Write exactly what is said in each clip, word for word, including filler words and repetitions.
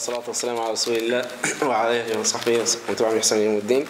والصلاة والسلام على رسول الله وعلى آله وصحبه وتبعهم بإحسان يوم الدين.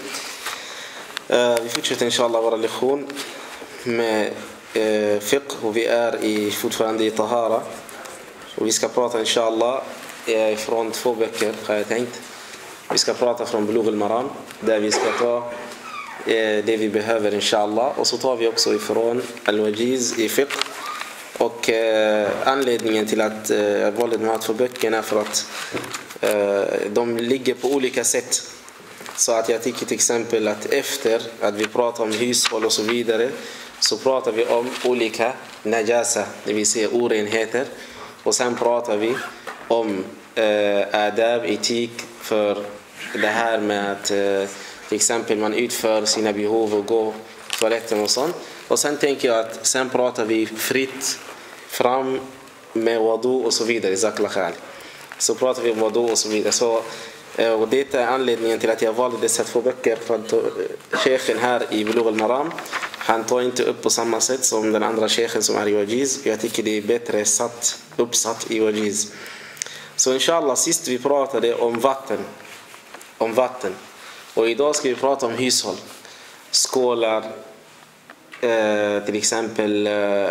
Vi fortsätter inshallah våra lektion med eh, fiqh och vi är i, fortfarande i tahara. Och vi ska prata inshallah eh, från två böcker har jag tänkt. Vi ska prata från Bulugh al-Maram där vi ska ta eh, det vi behöver inshallah. Och så tar vi också ifrån al-Wajiz i fiqh. Och eh, anledningen till att eh, jag valde de här två böckerna är för att eh, de ligger på olika sätt. Så att jag tycker till exempel att efter att vi pratar om hushåll och så vidare så pratar vi om olika najasa, det vill säga orenheter. Och sen pratar vi om eh, adab, etik för det här med att eh, till exempel man utför sina behov och går på toaletten och sånt. Och sen tänker jag att sen pratar vi fritt fram med wudu och så vidare, zaklakhal. Så pratar vi om wudu och så vidare. Så, och det är anledningen till att jag valde dessa två böcker. För att chefen här i Bulugh al-Maram, han tar inte upp på samma sätt som den andra chefen som är i Wajiz. Jag tycker det är bättre satt, uppsatt i Wajiz. Så inshallah, sist vi pratade om vatten. Om vatten. Och idag ska vi prata om hushåll. Skålar. Eh, till exempel eh,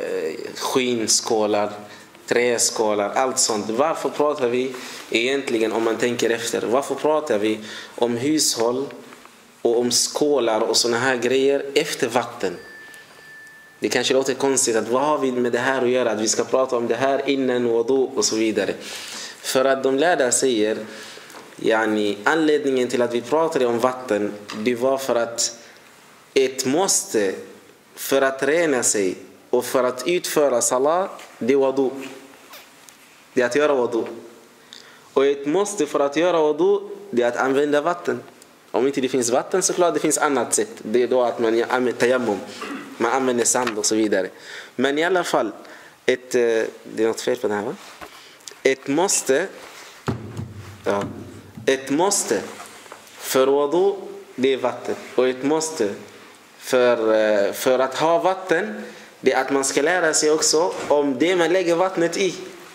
skinskålar, träskålar, allt sånt. Varför pratar vi egentligen, om man tänker efter, varför pratar vi om hushåll och om skålar och såna här grejer efter vatten? Det kanske låter konstigt att vad har vi med det här att göra, att vi ska prata om det här innan wudu och så vidare. För att de lärda säger, yani, anledningen till att vi pratade om vatten, det var för att ett måste för att rena sig och för att utföra salat, det är wudu. Det är att göra wudu. Och ett måste för att göra wudu, det är att använda vatten. Om inte det finns vatten så klart det finns annat sätt. Det är då att man använder tayammum. Man använder sand och så vidare. Men i alla fall, ett, det är något fel på det här va? Ett måste, ja, ett måste för wudu, det är vatten. Och ett måste För, för att ha vatten, det är att man ska lära sig också om det man lägger vattnet i.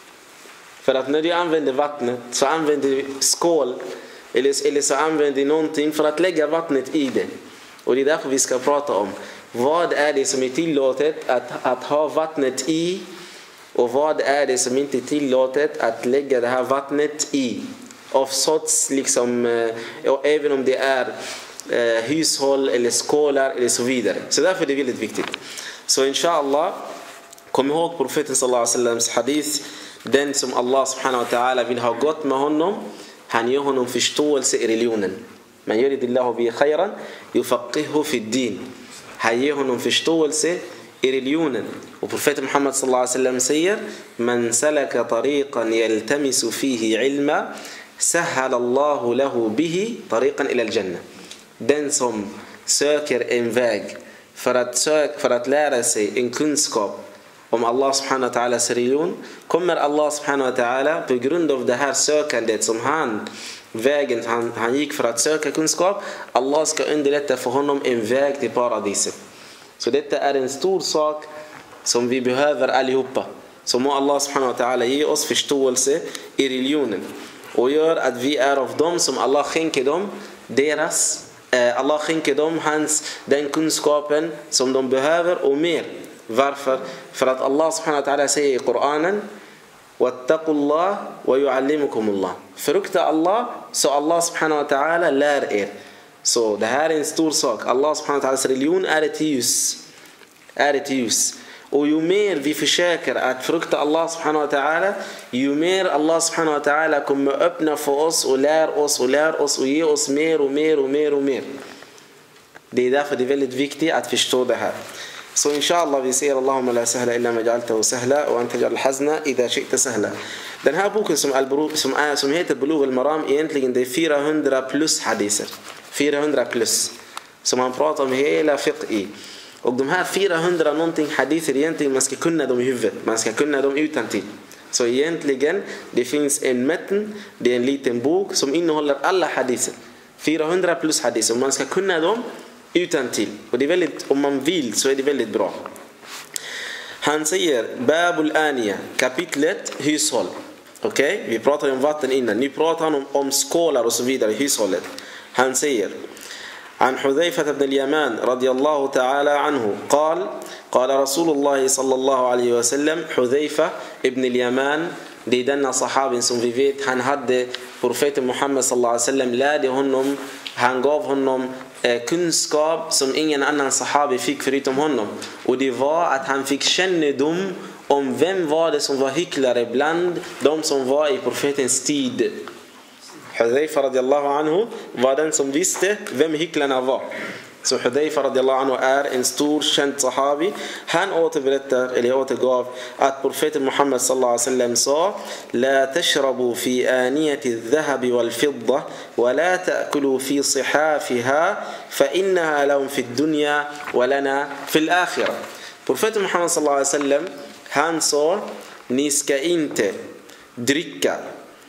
För att när du använder vattnet så använder du skål eller, eller så använder du någonting för att lägga vattnet i det. Och det är därför vi ska prata om vad är det som är tillåtet att, att ha vattnet i och vad är det som inte är tillåtet att lägga det här vattnet i. Av sorts liksom, och även om det är Eh, hushåll eller skålar eller så vidare. Så därför är det väldigt viktigt. Så inshallah, kom ihåg profeten sallallahu alaihi wasallams hadith, den som Allah subhanahu wa ta'ala vill ha gott med honom, han ger honom förståelse i religionen. Man yuridillahu bi khayran yufaqihu fi din. Han ger honom förståelse i religionen. Och profeten Muhammad sallallahu alaihi wasallam säger: man salaka tariqan yaltamisu fihi ilma sahhala Allahu lahu bihi tariqan ila al-jannah. Den som söker en väg för att, sök, för att lära sig en kunskap om Allah subhanahu wa ta'alas religion, kommer Allah subhanahu wa ta'ala på grund av det här sökandet som han, vägen han, han gick för att söka kunskap, Allah ska underlätta för honom en väg till paradiset. Så detta är en stor sak som vi behöver allihopa. Så må Allah subhanahu wa ta'ala ge oss förståelse i religionen och gör att vi är av dem som Allah skänker dem deras Allah skänker dem hans, den kunskapen som de behöver och mer. Varför? För att Allah subhanahu wa ta'ala säger i Koranen: wattaqullah wa yuallimukumullah. Frukta Allah så Allah subhanahu wa ta'ala lär er. Så det här är en stor sak. Allah subhanahu wa ta'alas religion är ett ljus. Är ett ljus. Och ju mer vi försöker att frukta Allah subhanahu wa ta'ala, ju mer Allah subhanahu wa ta'ala kommer öppna för oss och lär oss och lär oss och ge oss mer och mer och mer och mer. Det är därför det är väldigt viktigt att förstå det här. Så inshallah vi säger Allahumma la sahla illa ma ja'altahu sahla wa anta ja'al al-hazna idha shi'ta sahla. Den här boken som, som, är, som heter Bulugh al-Maram, egentligen det är fyrahundra plus hadiser. fyrahundra plus. Som man pratar om hela fiqh i. Och de här fyrahundra någonting hadither, egentligen man ska kunna dem i huvudet. Man ska kunna dem utan till. Så egentligen det finns en metn, det är en liten bok som innehåller alla hadither. fyrahundra plus hadither. Och man ska kunna dem utan till. Och det är väldigt, om man vill så är det väldigt bra. Han säger Babul Aniya, kapitlet hushåll. Okej, okay? Vi pratar om vatten innan. Nu pratar han om, om skålar och så vidare i hushållet. Han säger عن حذيفة بن اليمان رضي الله تعالى عنه قال قال رسول الله صلى الله عليه وسلم. Hudhaifa ibn al-Yaman, det är denna sahabin som vi vet, han hade profeten Muhammed sallallahu alaihi wasallam, lärde honom, han gav honom eh, kunskap som ingen annan sahabi fick förutom honom. Och det var att han fick kännedom om vem var det som var hycklare bland de som var i profetens tid. Hudhaifa radiyallahu anhu var den som visste vem hycklarna var. Så Hudhaifa radiyallahu anhu är en stor känd sahabi. Han återberättar, eller återgav, att profeten Muhammed sallallahu alaihi wasallam sa: La tashrabu fi aniyati adh-dhahabi wal-fidda wa la ta'kulu fi sihafiha fa innaha lahum fi ad-dunya wa lana fi al-akhirah. Profeten Muhammed sallallahu alaihi wasallam, han sa: ni ska inte dricka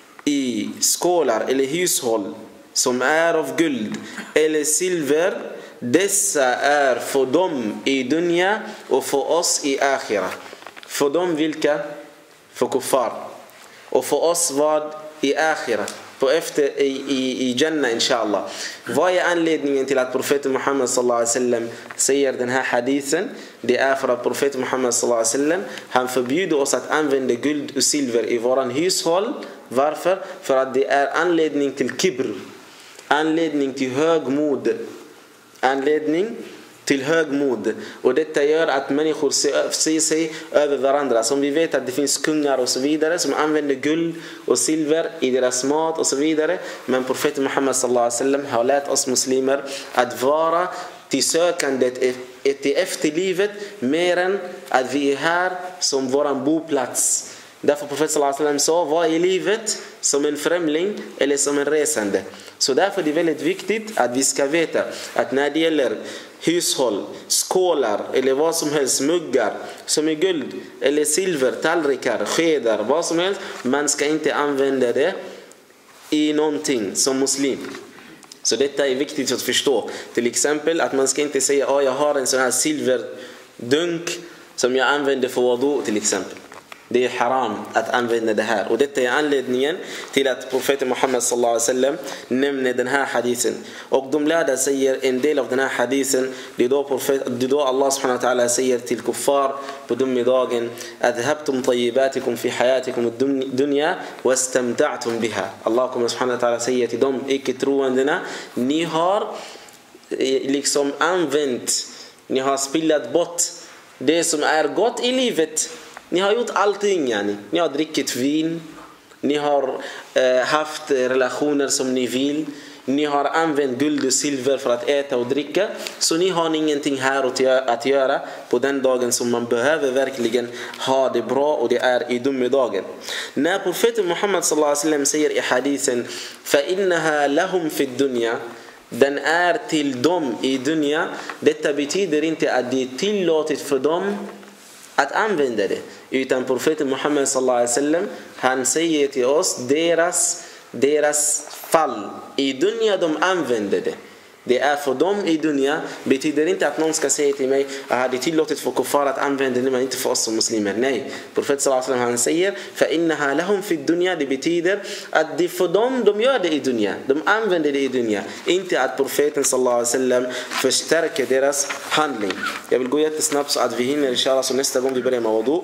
i skålar eller hushåll som är av guld eller silver. Dessa är för dem i dunya och för oss i akhira. För dem vilka? För kuffar. Och för oss vad? I akhira. På efter i, i, i Jannah inshallah. Vad är anledningen till att profeten Muhammed sallallahu alaihi wasallam säger den här hadithen? Det är för att profeten Muhammed sallallahu alaihi wasallam, han förbjuder oss att använda guld och silver i våran hushåll. Varför? För att det är anledning till kibr. Anledning till högmod. Anledning till högmod. Och detta gör att människor ser sig över varandra. Som vi vet att det finns kungar och så vidare som använder guld och silver i deras mat och så vidare. Men profeten Muhammed sallallahu alaihi wasallam har lärt oss muslimer att vara till sökandet till efterlivet mer än att vi är här som våran boplats. Därför profeten sallallahu alaihi wasallam sa: var i livet som en främling eller som en resande. Så därför är det väldigt viktigt att vi ska veta att när det gäller hushåll, skålar eller vad som helst, muggar som är guld eller silver, tallrikar, skedar, vad som helst, man ska inte använda det i någonting som muslim. Så detta är viktigt att förstå. Till exempel att man ska inte säga: ja, jag har en sån här silverdunk som jag använder för wudu till exempel. Det är haram att använda det här. Och detta är anledningen till att profeten Muhammed sallallahu alaihi wasallam nämner den här hadithen. Och de lärda säger en del av den här hadithen. Det är då, profet, det är då Allah subhanahu wa ta'ala säger till kuffar på domedagen: adhabtum tayyibatikum fi hayatikum ad-dunya wastamta'tum biha. Allah kommer subhanahu wa ta'ala säger till de icke-troendena: ni har liksom använt, ni har spillat bort det som är gott i livet. Ni har gjort allting, yani. Ni har drickit vin, ni har eh, haft relationer som ni vill, ni har använt guld och silver för att äta och dricka. Så ni har ingenting här att göra på den dagen som man behöver verkligen ha det bra, och det är i domedagen. När profeten Muhammed sallallahu alaihi wasallam säger i hadithen: fa innaha lahum fi dunya, den är till dem i dunya. Detta betyder inte att det är tillåtet för dem att använda det, utan profeten Muhammed sallallahu alaihi wasallam, han säger till oss deras, deras fall i dunya, de använder det. Det är för dem i dunya. Betyder inte att någon ska säga till mig att det är tillåtet för kuffar att använda det men inte för oss som muslimer. Nej, profeten sallallahu alaihi wasallam, han säger: fa innaha lahum fi dunya. Det betyder att det för dem, de gör det i dunya, de använder det i dunya. Inte att profeten sallallahu alaihi wasallam förstärker deras handling. Jag vill gå jättesnabbt så att vi hinner inshallah, så nästa gång vi börjar med wudu.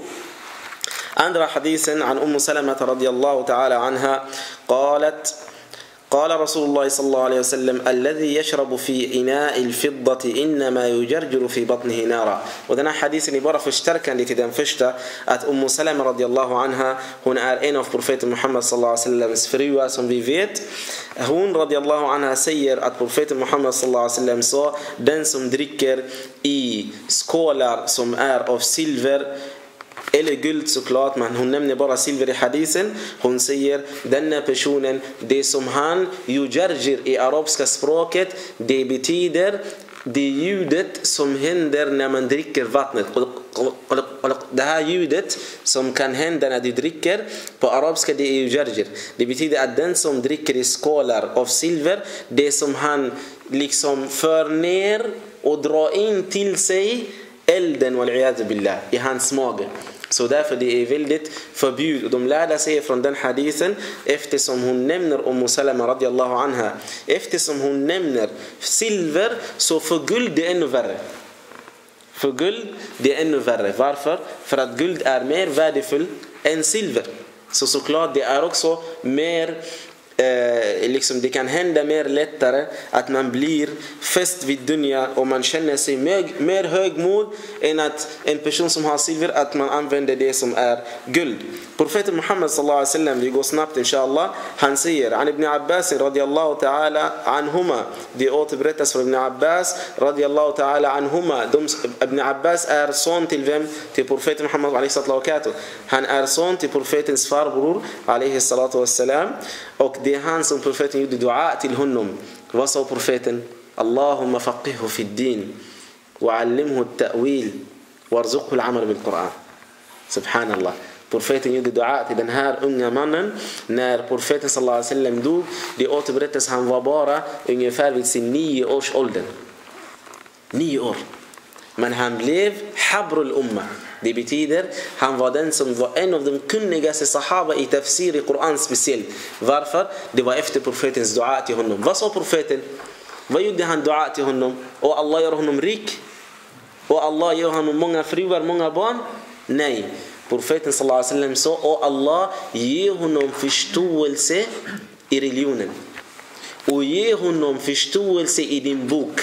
Andra hadithen عن أم سلمة رضي الله تعالى عنها قالت: قال رسول الله صلى الله عليه وسلم: الذي يشرب في إناء الفضة إنما يجرجر في بطنه نارا. وذنا حديث bara förstärkan lite den första, att Umm Salama radiyallahu anha, hon är en av profeten Muhammed sallallahu alaihi wasallams fruar som vi vet. Hon radiyallahu anha säger att profeten Muhammed sallallahu alaihi wasallam sa: den som dricker i skålar som är av silver eller guld, såklart, men hon nämner bara silver i hadisen. Hon säger: denna personen, det som han yujarjir i arabiska språket, det betyder det ljudet som händer när man dricker vattnet. Det här ljudet som kan hända när du dricker, på arabiska det är yujarjir. Det betyder att den som dricker i skålar av silver, det som han liksom för ner och drar in till sig elden wal iyad billah i hans mage. Så därför det är väldigt förbjudet. De lärde sig från den hadithen eftersom hon nämner Ummu Salama radiyallahu anha. Eftersom hon nämner silver så för guld det är ännu värre. För guld det är ännu värre. Varför? För att guld är mer värdefull än silver. Så såklart det är också mer Eh, liksom det kan hända mer lättare att man blir fäst vid dunya och man känner sig mer, mer högmod än att en person som har silver att man använder det som är guld. Profeten Muhammad sallallahu alaihi wasallam, vi går snabbt inshallah, han säger an Ibn Abbas radiyallahu ta'ala anhuma, det återberättas från Ibn Abbas radiyallahu ta'ala anhuma. De, Ibn Abbas är son till vem? Till profeten Muhammad alaihi salatu wabarakatuh. Han är son till profetens farbror alaihi salatu wassalam. Och det är han som profeten gjorde dua till honom. Vad sa profeten? Allahumma faqihu fi din wa allimhu at-ta'wil warzuqhu al-amal bil-Qur'an. Subhanallah. Profeten gjorde dua till den här unga mannen när profeten sallallahu alaihi wasallam dog. Det återberättas han var bara ungefär vid sin nio års ålder. Nio år. Men han blev habrul umma. Det betyder han var den som var en av de kunnigaste sahaba i tafsir i Koran speciellt. Varför? Det var efter profetens dua till honom. Vad sa profeten? Vad gjorde han dua till honom? Och Allah gör honom rik? Och Allah gör honom många fruar, många barn? Nej. Profeten sallallahu alaihi wasallam sa och Allah ger honom förståelse i religionen. Och ger honom förståelse i din bok.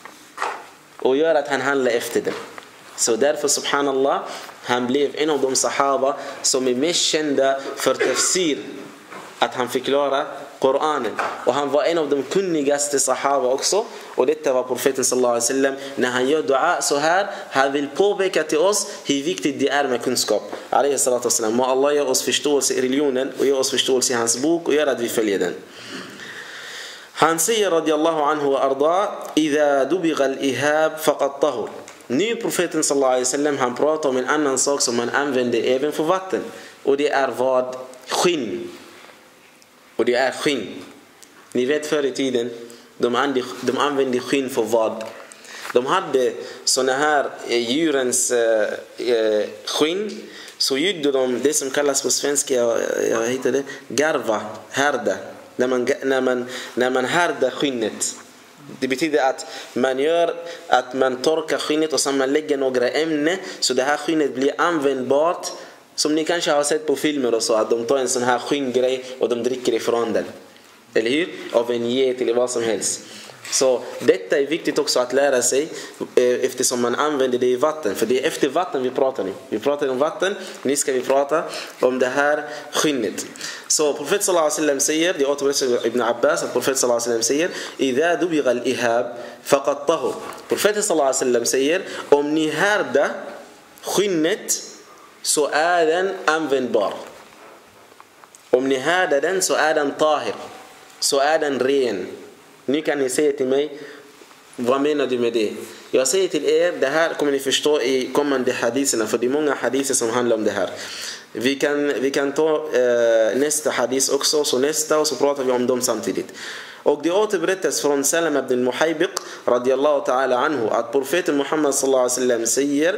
Och gör att han handlar efter den. Så därför subhanallah han blev en av de sahaba som är mest kända för tafsir, att han förklarar Koranen. Och han var en av de kunnigaste sahaba också. Och detta var profeten sallallahu alaihi wasallam. När han gör dua så här, han vill påpeka till oss hur viktigt det är med kunskap. Alaihi salatu wasallam. Må Allah ge oss förståelse i religionen och ge oss förståelse i hans bok och göra att vi följer den. Han säger radiyallahu anhu wa arda idha dubigha al-ihab faqad tahur. Nu profeten sallallahu alaihi wasallam han pratar om en annan sak som man använder även för vatten. Och det är vad? Skinn. Och det är skinn. Ni vet förr i tiden de använde, de använde skinn för vad? De hade såna här djurens eh, skinn. Så gjorde de det som kallas på svenska, jag, jag heter det, garva, härda. När man, när man, när man härdar skinnet. Det betyder att man gör att man torkar skinnet och sen man lägger några ämnen så det här skinnet blir användbart, som ni kanske har sett på filmer och så, att de tar en sån här skinngrej och de dricker ifrån den, eller hur? Av en get eller vad som helst. Så detta är viktigt också att lära sig eftersom man använder det i vatten. För det är efter vatten vi pratar nu. Vi pratar om vatten, nu ska vi prata om det här skinnet. Så profet sallallahu alaihi wasallam säger, det återberättas Ibn Abbas att profet sallallahu alaihi wasallam säger idha dubigha al-ihab faqad tahur. Profet sallallahu alaihi wasallam säger om ni härdar skinnet så är den användbar. Om ni härdar den så är den tahir. Så är den ren. Nu kan ni säga till mig, vad menar du med det? Jag säger till er, det här kommer ni förstå i kommande haditherna, för det är många hadither som handlar om det här. Vi kan, vi kan ta eh, nästa hadith också, så nästa och så pratar vi om dem samtidigt. Och det återberättas från Salam ibn al-Muhaybiq radiyallahu ta'ala anhu att profeten Muhammad sallallahu alaihi wasallam säger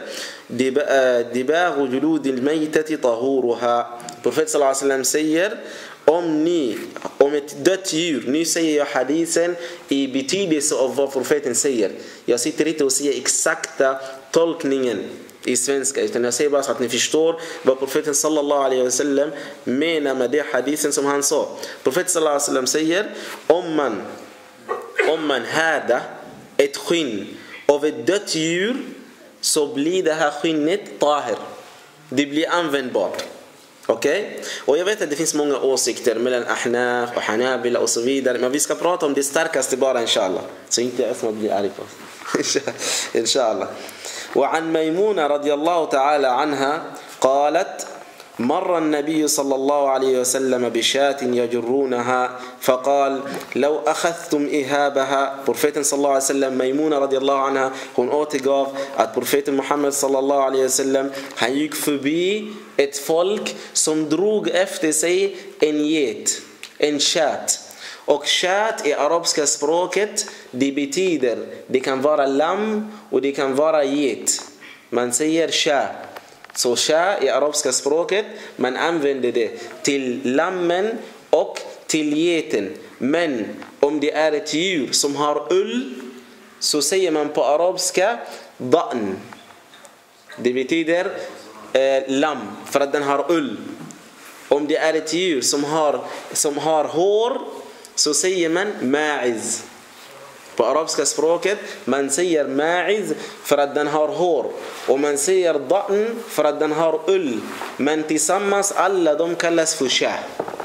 dibaghu juludil maytati tahuruha. Profeten sallallahu alaihi wasallam säger om ni, om ett dött djur, nu säger jag hadisen i betydelse av vad profeten säger. Jag sitter inte och säger exakta tolkningen i svenska, utan jag säger bara så att ni förstår vad profeten sallallahu alaihi wasallam menar med det hadisen som han sa. Profeten sallallahu alaihi wasallam säger om man om man härdar ett skinn av ett dött djur så blir det här skinnet tahir. Det blir användbart. Okej? Okay? Och jag vet att det finns många åsikter mellan Ahnaf och Hanabila och så vidare, men vi ska prata om det starkaste bara inshallah. Så inte jag som blir arg på oss. Inshallah. وعن ميمونة رضي الله تعالى عنها قالت مر النبي صلى الله عليه وسلم بشاة يجرونها فقال لو أخذتم إهابها. Profeten صلى الله عليه وسلم, Maimuna رضي الله عنها, hon återgav att profeten Muhammad صلى الله عليه وسلم han gick förbi ett folk som drog efter sig en get, en chat. Och chat i arabiska språket, det betyder, det kan vara lamm och det kan vara get. Man säger chat. Så sha i arabiska språket, man använder det till lammen och till geten. Men om det är ett djur som har ull så säger man på arabiska da'n. Det betyder eh, lam för att den har ull. Om det är ett djur som har, som har hår så säger man ma'iz. På arabiska språket man säger ma'iz för att den har hår. Och man säger da'n för att den har ull. Men tillsammans alla de kallas för sha.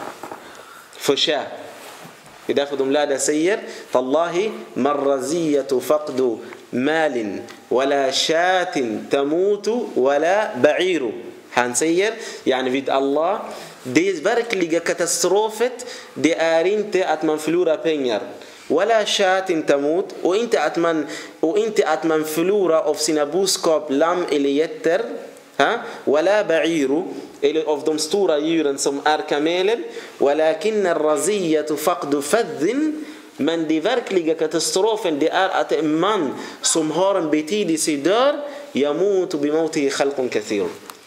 För sha. Det är därför de lärde säger Tallahi marraziyatu faqdu malin wala shatin tamutu wala ba'iru. Han säger, yani vid Allah, det verkliga katastrofet, det är inte att man förlorar pengar. Wala shatin tamut, och inte att man och inte att man förlorar av sina boskap lam eller getter, ha? Wala ba'iru, eller av de stora djuren som är kamelen. Walakin ar-raziyatu faqdu fadhin. Men det verkliga katastrofen, det är att en man som har en betydelse dör. Yamutu bimawtihi khalqun kathir.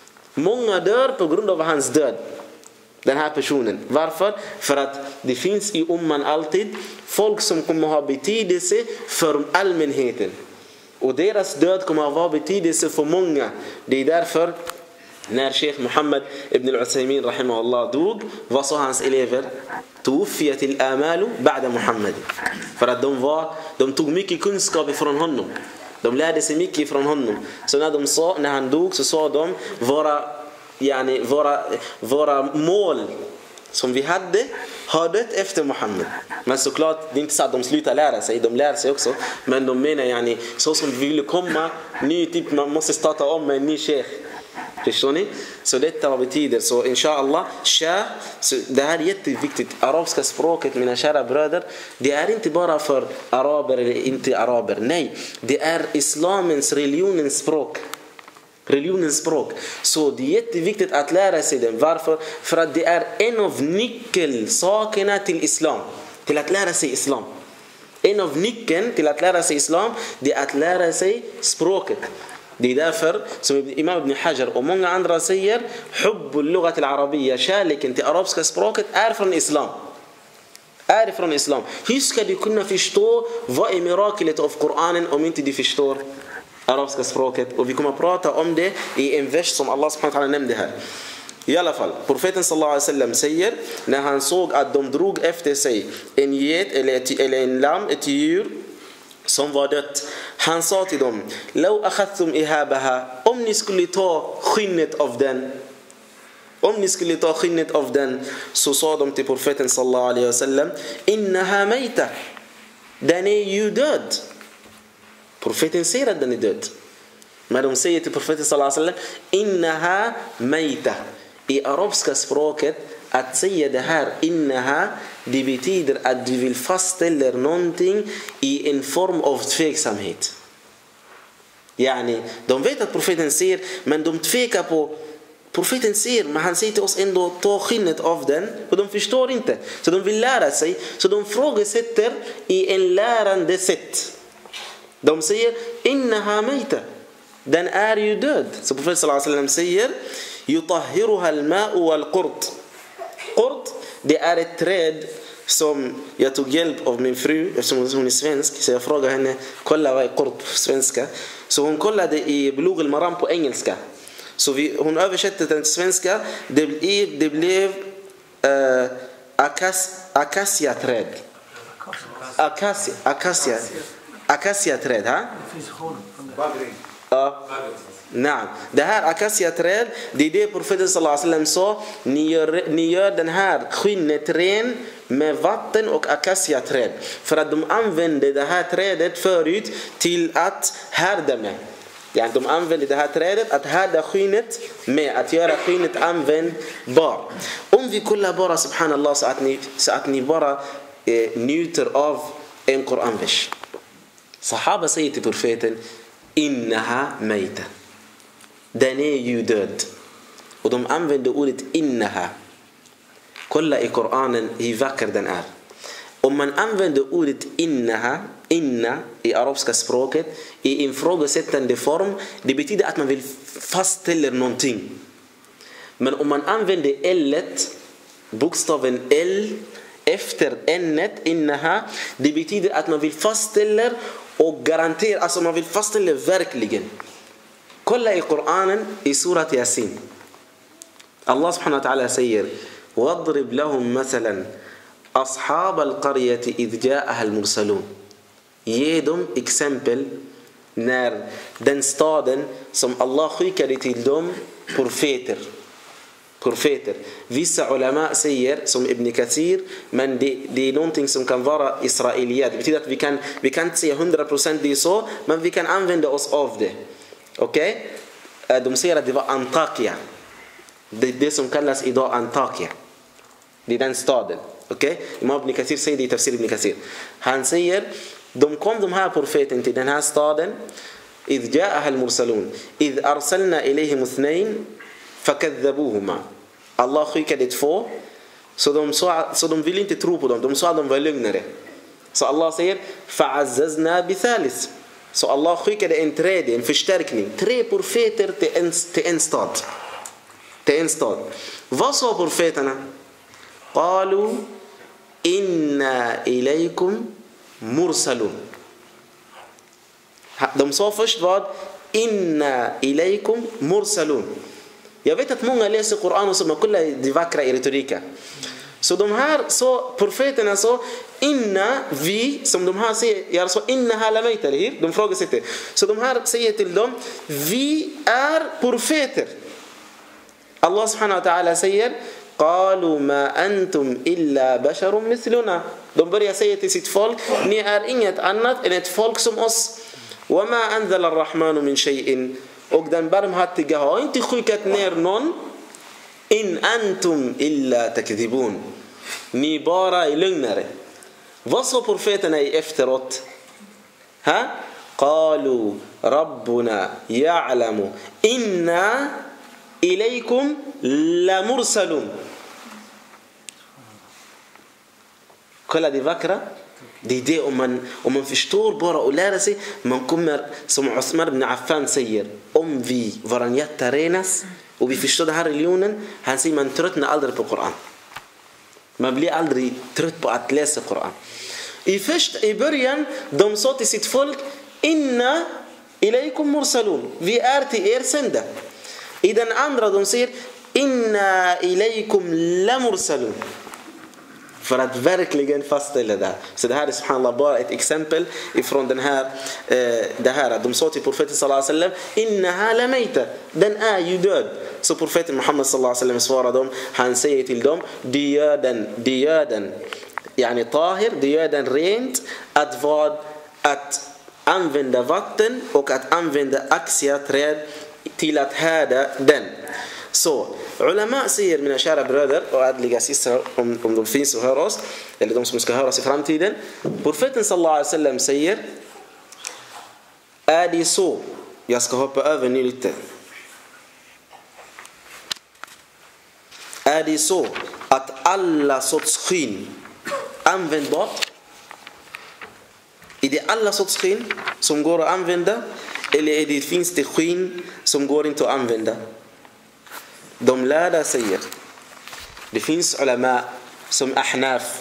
Många dör på grund av hans död. Den här personen. Varför? För att det finns i umman alltid folk som kommer ha betydelse för allmänheten. Och deras död kommer att ha betydelse för många. Det är därför när Sheikh Muhammad ibn al-Uthaymin rahimahullah dog, vad sa hans elever? Tuwfiyat al-amalu ba'da Muhammad. För att de var, de tog mycket kunskap ifrån honom. De lärde sig mycket ifrån honom. Så när de sa, när han dog, så sa de våra, yani, våra, våra mål som vi hade har dött efter Muhammed. Men såklart, det är inte så att de slutar lära sig. De lär sig också. Men de menar, yani, så som vi ville komma, ny typ, man måste starta om med en ny sheikh. Förstår ni? Så detta vad betyder. Så inshallah, sha, så det här är jätteviktigt. Arabiska språket, mina kära bröder, det är inte bara för araber eller inte araber. Nej, det är islamens, religionens språk. Religionens språk. Så det är jätteviktigt att lära sig den. Varför? För att det är en av nyckelsakerna till islam. Till att lära sig islam. En av nyckeln till att lära sig islam, det är att lära sig språket. Det är därför som Imam Ibn Hajar och många andra säger hubbul lughat al-arabiyya, kärleken till arabiska språket är från islam. Är från islam. Hur ska du kunna förstå vad är miraklet av Koranen om inte du förstår arabiska språket? Och vi kommer att prata om det i en vers som Allah subhanahu wa ta'ala nämnde här. I alla fall, profeten sallallahu alaihi wasallam säger, när han såg att de drog efter sig en get eller, ett, eller en lam, ett djur som var dött, han sa till dem: "Law akhadhtum ihabaha", om ni skulle ta skinnet av den, om ni skulle ta skinnet av den, så sa de till profeten sallallahu alaihi wasallam: "Innaha mayta", den är ju död. Profeten säger att den är död. Men de säger till profeten sallallahu alaihi wasallam: "Innaha mayta". I arabiska språket, att säga det här innaha, det betyder att du vill fastställa någonting i en form av tveksamhet. Yani, de vet att profeten säger, men de tvekar på. Profeten säger, men han säger till oss ändå: ta skinnet av den. Och de förstår inte. Så de vill lära sig. Så de frågesätter i en lärande sätt. De säger innaha mayta, den är ju död. Så profeten sallallahu alaihi wasallam säger: yutahhiruha al-ma'u wal-qurt. Qurt, det är ett träd som jag tog hjälp av min fru, eftersom hon är svensk. Så jag frågade henne, kolla vad är qurt på svenska. Så hon kollade i Bulugh al-Maram på engelska. Så vi, hon översatte den till svenska. Det blev, det blev uh, akas, akacia-träd. Akacia, akacia, akacia-träd, ha? Det finns horn från det. Ja. Nej, det här akacia-träd, det är det profeten sallallahu alaihi wasallam sa: ni gör, ni gör den här skinnet ren med vatten och akacia-träd. För att de använde det här trädet förut till att härda med. Ja, de använde det här trädet att härda skinnet med, att göra skinnet användbar. Om vi kollar bara, subhanallah, så att ni, så att ni bara eh, njuter av en koranvers. Sahaba säger till profeten: innaha mayta, den är ju död. Och de använder ordet innaha. Kolla i Koranen hur vacker den är. Om man använder ordet innaha, inna i arabiska språket i ifrågasättande form. Det betyder att man vill fastställa någonting. Men om man använder L-et, bokstaven L efter N-et, innaha, det betyder att man vill fastställa och garantera, alltså man vill fastställa verkligen. Kolla i Koranen i surat Yasin. Allah subhanahu wa ta'ala säger: وَاضْرِبْ لَهُمْ مَثَلًا أَصْحَابَ الْقَرْيَةِ إِذْ جَاءَهَا الْمُرْسَلُونَ. Ge dem exempel när den staden som Allah skickade till dem profeter. Profeter. Vissa ulama säger, som Ibn Kathir, men det, det är någonting som kan vara israeliat. Det betyder att vi kan, vi kan inte säga hundra procent det är så, men vi kan använda oss av det. Okej? Okay? De säger att det var Antakya. Det är det som kallas idag Antakya. Det är den staden. Okej? Okay? Imam Ibn Kathir säger det i tafsir Ibn Kathir. Han säger, de kom de här profeten till den här staden. إذ جاءها المرسلون إذ أرسلنا إليهم اثنين فكذبوهما. Allah skickade två, så de, så, så de ville inte tro på dem. De sa att de var lögnare. Så Allah säger فَعَزَّزْنَا بِثَالِث. Så Allah skickade en tredje, en förstärkning. Tre profeter till en, till en stad. Till en stad. Vad sa profeterna? قَالُوا إِنَّا إِلَيْكُمْ مُرْسَلُونَ. De sa först vad? Inna ilaykum mursalun. Jag vet att många läser Koran och som har kulla de vackra i retorika. Så de här så profeterna så inna vi, som de här säger, jag så inna halamayta, eller hur? De frågar sig till. Så de här säger till dem, vi är profeter. Allah subhanahu wa ta'ala säger قالوا ما أنتم إلا بشر مثلنا. De börjar säga till sitt folk, ni är inget annat än ett folk som oss. وما أنزل الرحمن من شيء. Och den barmhärtiga har inte skickat ner någon. In antum illa takdhibun. Ni bara är lögnare. Vad sa profeterna i efteråt? Ha? قالوا ربنا يعلم إنا إليكم لمرسلون. Kolla det vackra. Det är det om man, om man förstår bara och lär sig. Man kommer, som Uthman ibn Affan säger, om vi, våran hjärta renas och vi förstår den här religionen, han säger man tröttnar aldrig på Koran. Man blir aldrig trött på att läsa Koran. I, först, i början, de sa till sitt folk, inna ilaykum mursalun. Vi är till er sända. I den andra de säger, inna ilaykum la mursalun. För att verkligen fastställa det här. Så det här är subhanallah bara ett exempel ifrån den här, eh, det här. De sa till profeten sallallahu alaihi wasallam, innaha lamayta. Den är ju död. Så profeten Muhammad sallallahu alaihi wasallam svarade dem. Han säger till dem, de gör den, de gör den. Yani tahir, de gör den rent. Att vad? Att använda vatten och att använda axiaträd till att härda den. Så, ulama säger, mina kära bröder och ädliga systrar, om, om de finns och hör oss, eller de som ska höras i framtiden. Profeten sallallahu alaihi wasallam säger, är det så, jag ska hoppa över nu lite. Är det så att alla sorts skinn användbart? Är det alla sorts skinn som går att använda? Eller är det, finns det skinn som går inte att använda? De lärda säger, det finns ulama som Ahnaf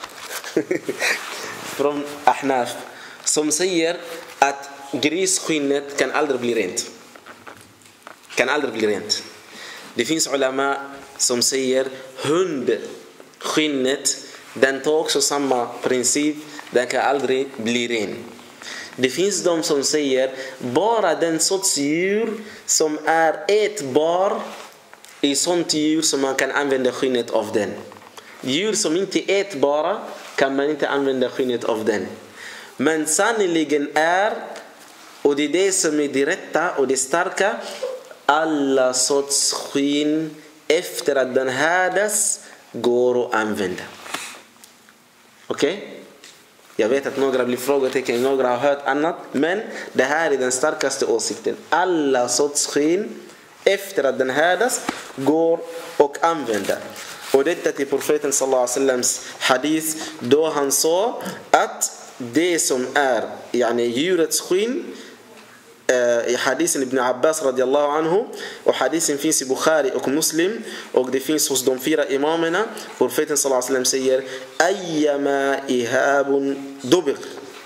från Ahnaf som säger att grisskinnet kan aldrig bli rent. Kan aldrig bli rent. Det finns ulama som säger hundskinnet, den tar också samma princip, den kan aldrig bli ren. Det finns de som säger bara den sorts djur som är ätbar är sånt djur som man kan använda skinnet av den. Djur som inte är ätbara kan man inte använda skinnet av den. Men sannoliken är, och det är det som är det rätta och det starka, alla sorts skinn efter att den härdas går att använda. Okej? Okay? Jag vet att några blir frågetecken, några har hört annat, men det här är den starkaste åsikten. Alla sorts skinn efter att den härdas går och använder. Och detta till profeten sallallahu alaihi wasallams hadith då han sa att det som är yani, djurets skinn i hadisen Ibn Abbas radiyallahu anhu, och hadisen finns i Bukhari och Muslim, och det finns hos de fyra imamerna. Profeten sallallahu alaihi wasallam säger ayyama ihabun dubir,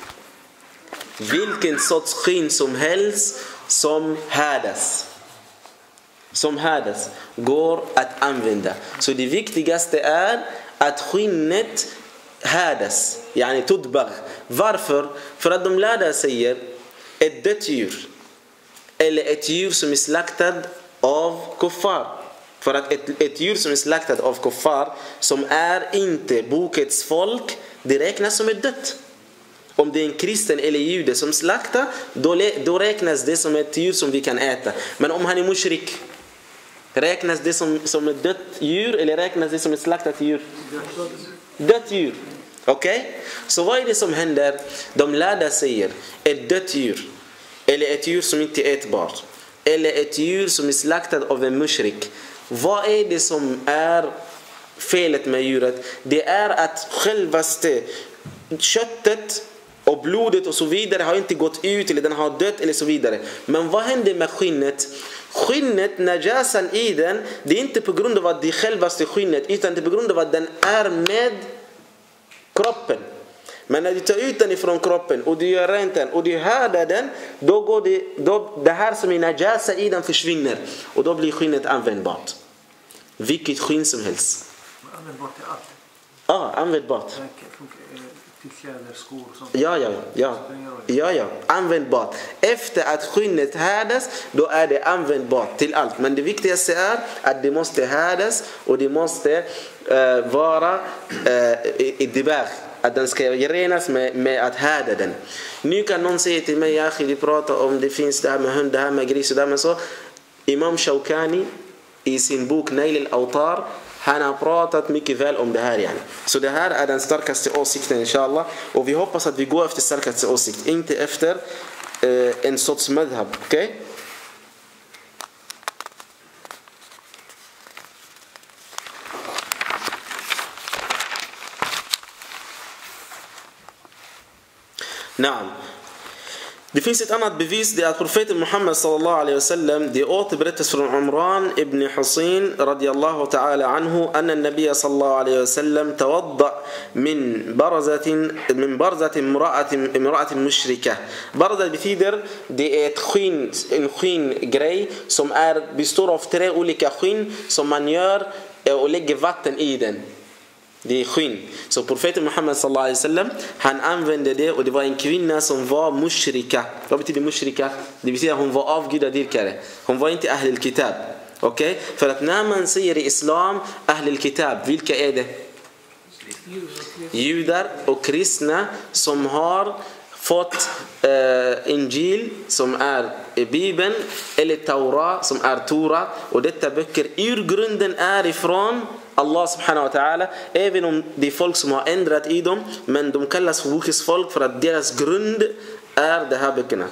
vilken sorts skinn som helst som härdas som härdas går att använda. Så det viktigaste är att skinnet härdas, yani tudbagh. Varför? För att de lärda säger ett dött djur eller ett djur som är slaktad av kuffar. För att ett, ett djur som är slaktad av kuffar, som är inte bokets folk, det räknas som ett dött. Om det är en kristen eller jude som slaktar, då, då räknas det som ett djur som vi kan äta. Men om han är mushrik, räknas det som, som ett dött djur eller räknas det som ett slaktat djur? Dött djur. Okej? Okay? Så vad är det som händer? De lärda säger ett dött djur eller ett djur som inte är ätbart eller ett djur som är slaktat av en mushrik. Vad är det som är felet med djuret? Det är att självaste köttet och blodet och så vidare har inte gått ut, eller den har dött eller så vidare. Men vad händer med skinnet? Skinnet, najasan i den, det är inte på grund av att det är självaste skinnet, utan det är på grund av att den är med kroppen. Men när du tar ut den ifrån kroppen och du gör rent den och du härdar den, då går det, då, det här som är najasa i den försvinner. Och då blir skinnet användbart. Vilket skinn som helst. Användbart till allt? Ja, användbart. Till kläder, skor och sånt? Ja, ja, ja. Ja, ja. Användbart. Efter att skinnet härdas, då är det användbart till allt. Men det viktigaste är att det måste härdas och det måste uh, vara uh, i dibagh. Att den ska renas med, med att härda den. Nu kan någon säga till mig, Yachi, vi pratar om det finns det här med hund, det här med gris och det här med så. Imam Shawkani i sin bok Nail al-Awtar, han har pratat mycket väl om det här. Yani. Så det här är den starkaste åsikten inshallah. Och vi hoppas att vi går efter starkaste åsikt. Inte efter eh, en sorts madhab. Okej? Okay? Naam. Det finns ett annat bevis, det är att profeten Muhammad sallallahu alaihi wasallam, det återberättas från Umran ibn Husayn radiyallahu ta'ala anhu anna an-nabiy sallallahu alaihi wasallam tawadda min barzatin min barzatin imra'atin imra'atin mushrika. Barza betyder det är ett skinn, en skinngrej som är består av tre olika skinn som man gör och lägger vatten i den. Det är skinn. Så profeten Muhammad sallallahu alaihi wasallam, han använde det, och det var en kvinna som var mushrika. Vad betyder mushrika? Det betyder att hon var avgudadyrkare. Hon var inte ahl al-kitab. Okej? Okay? För att när man säger i islam ahl al-kitab, vilka är det? Judar och kristna som har fått uh, Injil som är Bibeln, eller Taura som är Tora, och detta böcker ur grunden är ifrån Allah subhanahu wa ta'ala, även om det är folk som har ändrat i dem, men de kallas för bokens folk för att deras grund är det här böckerna.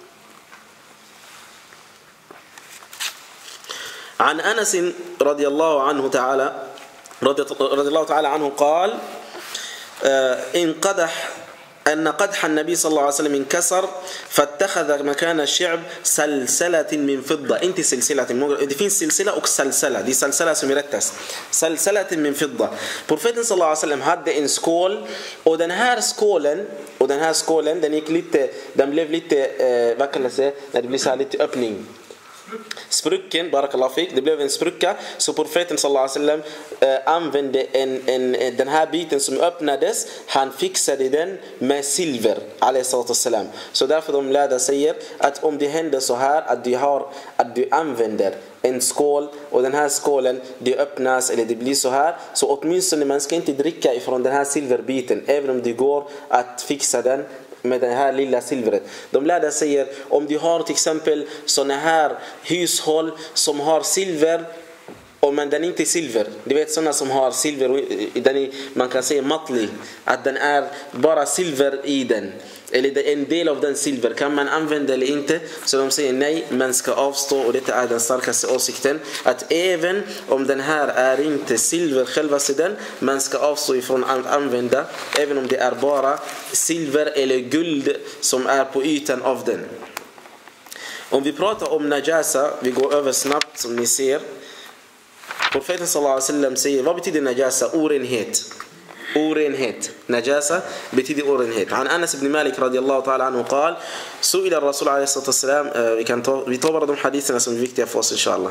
عن أنس رضي الله عنه تعالى رضي الله تعالى عنه قال إن قدح أن قدح النبي صلى الله عليه وسلم انكسر فاتخذ مكان الشعب سلسلة من فضة. انت سلسلة دي فين سلسلة och سلسلة, دي سلسلة som är rättast. سلسلة من فضة. Profeten sallallahu alaihi wasallam hade en skål, och den här skålen och den här skålen den gick lite, den blev lite eh, vad kan jag säga, när det blir så här lite öppning. Sprucken, barakallahu fik, det blev en sprucka. Så profeten sallallahu alaihi wasallam eh, använde en, en, den här biten som öppnades, han fixade den med silver alaihi salatu wassalam. Så därför de lärda säger att om det händer så här att du, har, att du använder en skål och den här skålen det öppnas eller det blir så här, så åtminstone man ska inte dricka ifrån den här silverbiten, även om det går att fixa den med det här lilla silvret. De lärda säger, om du har till exempel såna här hushåll som har silver, om men den är inte silver. Du vet sådana som har silver, den är, man kan säga matlig, att den är bara silver i den. Eller det är en del av den silver. Kan man använda eller inte? Så de säger nej, man ska avstå. Och detta är den starkaste åsikten. Att även om den här är inte silver själva sidan, man ska avstå ifrån att använda. Även om det är bara silver eller guld som är på ytan av den. Om vi pratar om najasa, vi går över snabbt som ni ser. Profeten sallallahu alaihi wasallam säger, vad betyder najasa? Orenhet. orenhet. Najasa betyder orenhet. Han Anas ibn Malik radiyallahu ta'ala anhu قال سئل الرسول عليه الصلاة والسلام. Vi kan ta, vi tar bara de haditherna som är viktiga för oss inshallah.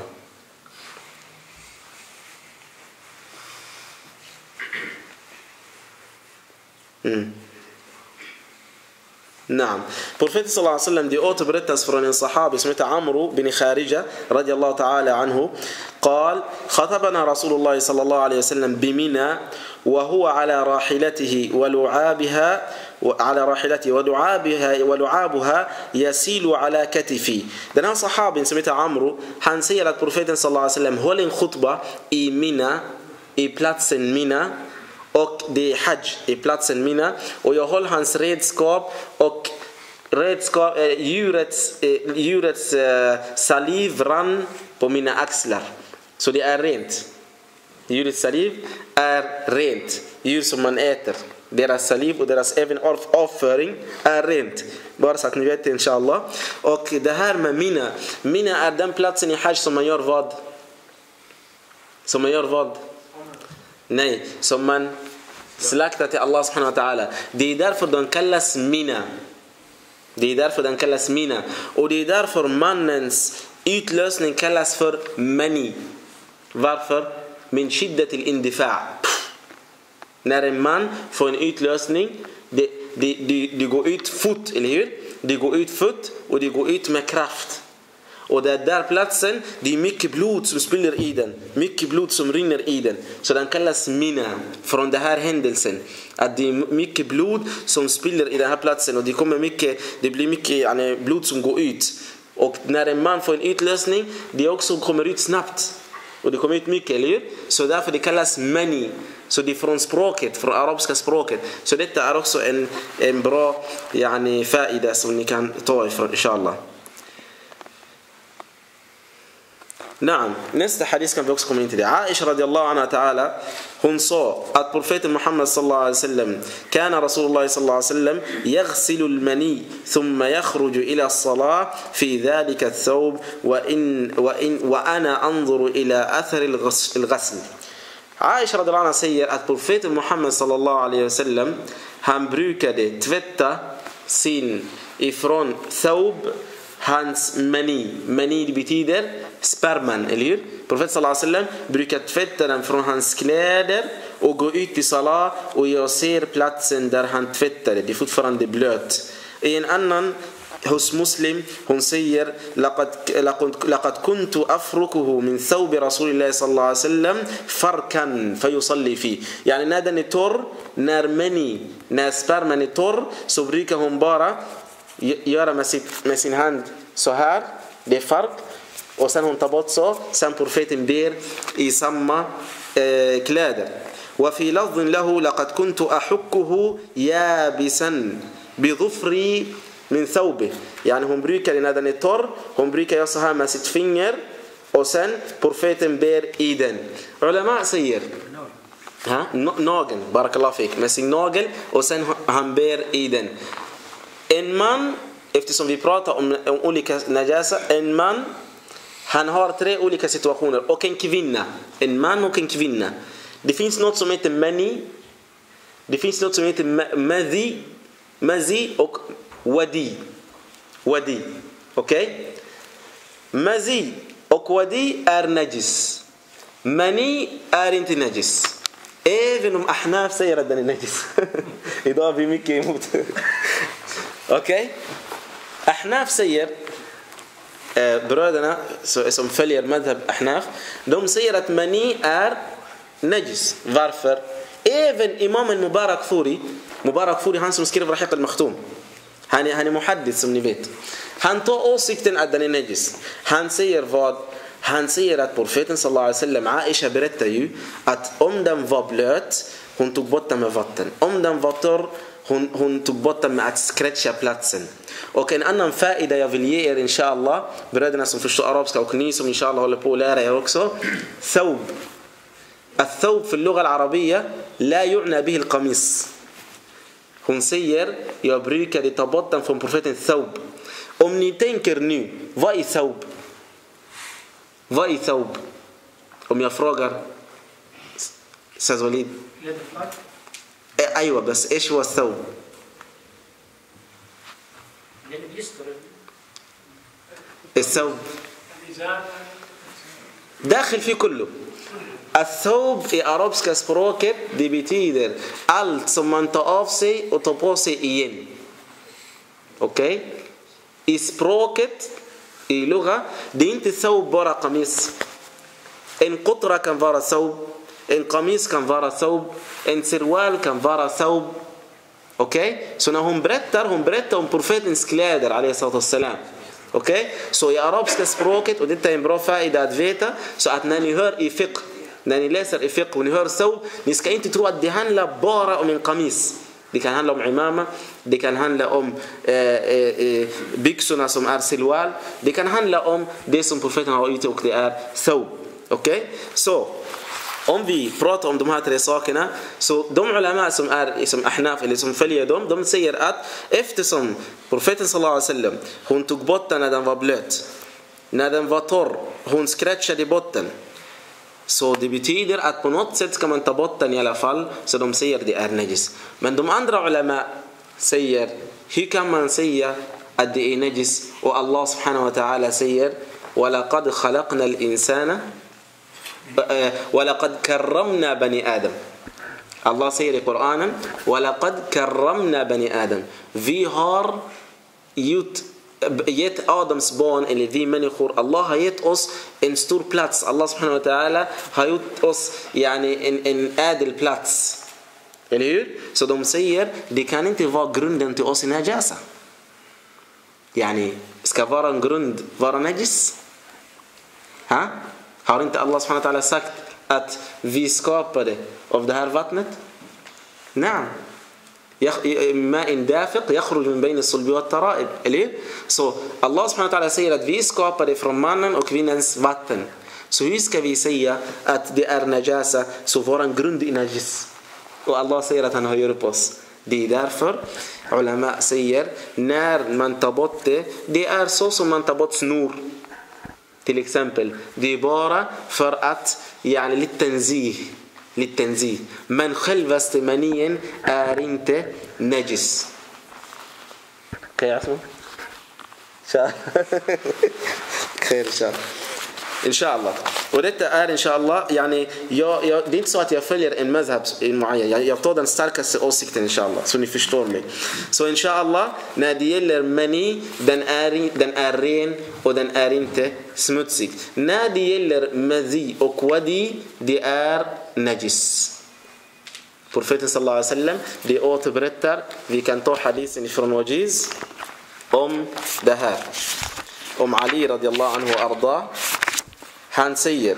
Mm. نعم. Profeten sallallahu alaihi wasallam, det återberättas från en sahabi som heter Amru bin Kharija radiyallahu ta'ala anhu قال خطبنا رسول الله صلى الله عليه وسلم بمنى وهو على راحلته ولعابها على راحلته ولعابها ولعابها يسيل على كتفي. Den här sahabin som heter Amru, han säger att profeten sallallahu alaihi wasallam höll en khutba i Mina, i platsen Mina, och det är hajj i platsen Mina, och jag håller hans redskap och redskap eh, djurets eh, djurets eh, saliv rann på mina axlar. Så det är rent. Djurets saliv är rent. Djur som man äter, deras saliv och deras även avföring är rent. Bara så att ni vet inshallah. Och det här med Mina, Mina är den platsen i hajj som man gör vad? Som man gör vad? Nej, som man slaktar till Allah subhanahu wa ta'ala. Det är därför den kallas Mina. Det är därför den kallas Mina. Och det är därför mannens utlösning kallas för mani. Varför? Min shidda till indifa. När en man får en utlösning, det, det, det, det går ut fot, eller hur? Det går ut fot och det går ut med kraft. Och det är där platsen, det är mycket blod som spiller i den. Mycket blod som rinner i den. Så den kallas Mina från den här händelsen. Att det är mycket blod som spiller i den här platsen. Och det kommer mycket, det blir mycket blod som går ut. Och när en man får en utlösning, det också kommer ut snabbt. Och det kommer ut mycket, eller hur? Så därför det kallas mani. Så det är från språket, från arabiska språket. Så detta är också en, en bra yani, faida som ni kan ta ifrån, inshallah. نعم. Nästa hadith kan vi också komma in till det. Aisha radiyallahu anha ta'ala, hon sa att profeten Muhammad sallallahu alaihi wasallam كان رسول الله صلى الله عليه وسلم يغسل المني ثم يخرج إلى الصلاة في ذلك الثوب وإن وإن وأنا أنظر إلى أثر الغسل. Aisha radiyallahu anha säger att profeten Muhammad sallallahu alaihi wasallam, han brukade tvätta sin ifrån thawb, hans mani. Mani betyder sperman, eller hur? Profet sallallahu alaihi wasallam brukar tvätta den från hans kläder och gå ut i salat, och jag ser platsen där han tvättade. Det är fortfarande blöt. I en annan hos Muslim, hon säger لقد كنت أفركه من ثوب رسول الله صلى الله عليه وسلم فركا فيصلي فيه. يعني när den är torr, när mani, när sperman är torr, så brukar hon bara göra med, sitt, med sin hand så här, det är fark, och sen hon tar bort så, sen profeten ber i samma eh, kläder. وفي لفظ له لقد كنت أحكه يابسا بظفري من ثوبه. يعني hon brukar, när den är torr, hon brukar göra så här med sitt finger, och sen profeten ber i den. Ulama säger ha? Nageln, barakallahu fik, med sin nagel, och sen han ber i den. En man, eftersom vi pratar om, om olika najasa, en man, han har tre olika situationer, och en kvinna. En man och en kvinna. Det finns något som heter mani, det finns något som heter mazi, mazi och wadi. Wadi. Okej? Okay? Mazi och wadi är najis. Mani är inte najis. Även om Ahnaf säger att den är najis. Idag har vi mycket emot. Okej? Okay? Ahnaf säger, eh, bröderna som följer madhab Ahnaf, de säger att mani är najis. Varför? Även imamen Mubarak Furi, Mubarak Furi, han som skrev Rahiq al-Makhtum, han är, han är muhaddith som ni vet. Han tar åsikten att den är najis. Han säger vad? Han säger att profeten sallallahu alaihi wasallam, Aisha berättar ju att om den var blöt, hon tog bort den med vatten. Om den var torr, hon, hon tog bort den med att skrätcha platsen. Och en annan faida jag vill ge er inshallah, bröderna som förstår arabiska och ni som inshallah håller på att lära er också. Thawb. الثوب في اللغة العربية لا يعنى به القميص. Hon säger, jag brukade ta bort den från profeten thawb. Om ni tänker nu, vad är thawb? Vad är thawb? Om jag frågar Ustaz Walid. أيوة بس إيش هو الثوب؟ الثوب داخل في كله. الثوب i arabiska språket, det betyder allt som man tar av sig och tar på sig igen. Okej? Okay? I språket, i lugha, det är inte thawb bara qamis. En qutra kan vara thawb, en qamis kan vara thawb, en sirwal kan vara thawb. Okej? Okay? Så när hon berättar, hon berättar om profetens kläder alayhi salatu wassalam. Okej? Okay? Så i arabiska språket, och detta är en bra faida att veta, så att när ni hör i fiqh, när ni läser i fiqh och ni hör thawb, ni ska inte tro att det handlar bara om en qamis. Det kan handla om imama, det kan handla om eh, eh, byxorna som är silwal, det kan handla om det som profeten har ute och det är thawb. Okej? Okay? Så om vi pratar om de här tre sakerna, så de ulama som är som ahnaf eller som följer dem, de säger att eftersom profeten sallallahu alaihi wasallam, hon tog bort den när den var blöt, när den var torr, hon skratchade botten, så det betyder att på något sätt ska man ta bort den i alla fall, så de säger det är najis. Men de andra ulama säger, hur kan man säga att det är najis och Allah subhanahu wa ta'ala säger وَلَقَدْ خَلَقْنَا الْإِنسَانَ وَلَقَدْ كَرَّمْنَا بَنِي آدَمْ. Allah säger i Koranen وَلَقَدْ كَرَّمْنَا بَنِي آدَمْ. Vi har gjort, gett Adams barn, eller vi människor, Allah har gett oss en stor plats. Allah subhanahu wa ta'ala har gjort oss yani, en, en ädel plats. Eller hur? Så de säger, det kan inte vara grunden till oss i najasa. Yani, ska vara en grund vara najis? Ha? Har inte Allah subhanahu wa ta'ala sagt att vi skapade av det här vattnet? Nej. ماء دافق يخرج من بين الصلب والترائب. Eller? Så Allah subhanahu wa ta'ala säger att vi skapade från mannen och kvinnans vatten. Så hur ska vi säga att det är najasa, så våran grund är najis? Och Allah säger att han har gjort oss. Det är därför ulama säger, när man tar bort det, det är så som man tar bort snor. Till exempel, det är bara för att yani lite tanzih, lite tanzih. Men självaste manien är inte najis. Kan jag säga? Tja. Khair tja. Inshallah. Och detta är inshallah, yani, jag, jag, det är inte så att jag följer en mazhab i muayyan. Jag, jag tar den starkaste åsikten inshallah, så ni förstår mig. Så inshallah, när det gäller mani, den är, den är ren och den är inte smutsig. När det gäller madhi och wadi, det är najis. Profeten sallallahu alaihi wasallam, det återberättar, vi kan ta hadisen från Wajiz om det här. Om Ali radiyallahu anhu arda. Han säger,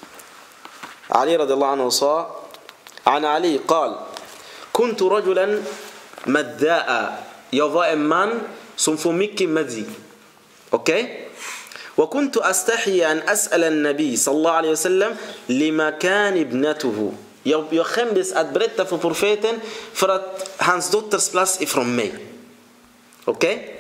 Ali radiyallahu anhu sa, عن علي قال كنت رجلا مذاء. Jag var en man som får mycket madhi. Okej? Okay? وكنت أستحي أن أسأل النبي صلى الله عليه وسلم لمكان ابنته. Jag, jag skämdes att berätta för profeten för att hans dotters plats är från mig. Okej? Okay?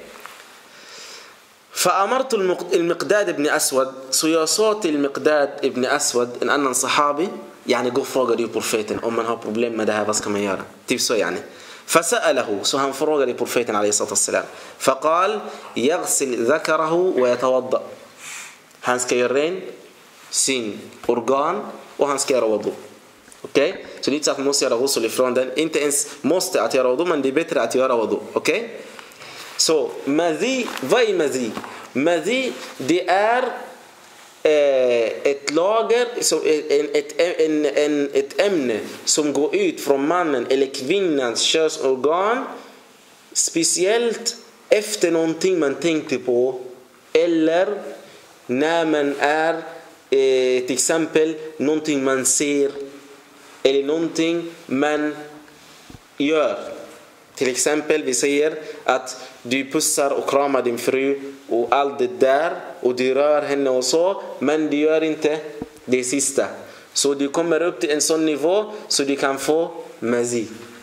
فأمرت المقداد ابن أسود. Så jag sa till Miqdad ibn Aswad, en annan sahabi, يعني gå fråga dig profeten om man har problem med det här, vad ska man göra? Typ så yani. فسأله, så han frågade profeten عليه الصلاة والسلام. فقال يغسل ذكره ويتوضأ. Han ska göra ren sin organ och han ska göra wudu. Okej? Okay? Så det är inte så att man måste göra ghusl ifrån den. Inte ens måste att göra wudu, men det är bättre att göra wudu. Okej? Okay? Så madhi, vad är madhi? Madhi, det är eh, ett lager, så en, ett, en, en, ett ämne som går ut från mannen eller kvinnans könsorgan, speciellt efter någonting man tänkte på, eller när man är eh, till exempel någonting man ser eller någonting man gör. Till exempel vi säger att du pussar och kramar din fru och allt det där och du rör henne och så, men du gör inte det sista. Så du kommer upp till en sån nivå så du kan få mazi.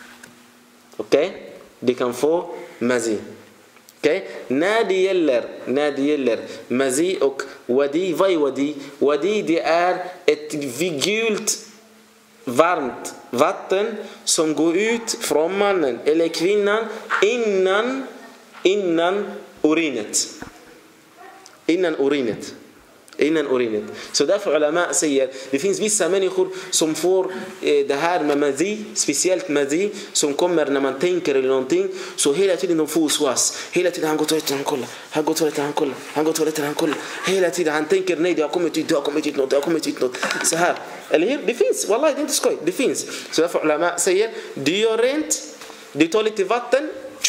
Okej? Okay? Du kan få mazi. Okej? Okay? När det gäller när det gäller mazi och wadi, vad är wadi? Wadi det är ett gult varmt vatten som går ut från mannen eller kvinnan innan innan urinet. Innan urinet. Innan urinet. Så därför ulama säger det finns vissa människor som får eh, det här med mazi, speciellt mazi som kommer när man tänker eller någonting, så hela tiden de får swas. Hela tiden han går till han kollar. Han går till han kollar. Han går till han kollar. Hela tiden han tänker nej det har kommit ut, det har kommit ut något, det har kommit ut något. Så här. Eller hur? Det finns. Wallahi det är inte skoj. Det finns. Så därför ulama säger du gör rent, du tar lite vatten,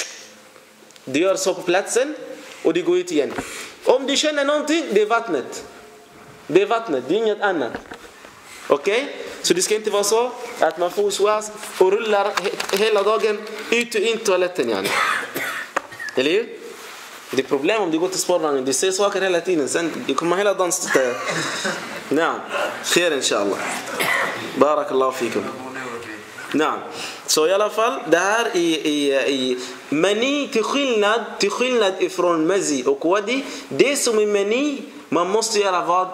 du gör så på platsen och du går ut igen. Om du känner någonting, det är vattnet. Det är vattnet, det är inget annat. Okej? Okay? Så det ska inte vara så att man får swas och rullar he- hela dagen ut och in toaletten. Yani. Eller hur? Det är problem om du går till spårvagnen. Du ser saker hela tiden. Sen du kommer hela dagen stå där. Nej. Khair inshallah. Barakallahu fikum. Nej. Så i alla fall, det här i, i, i mani till skillnad, till skillnad ifrån mazi och wadi. Det som är mani, man måste göra vad?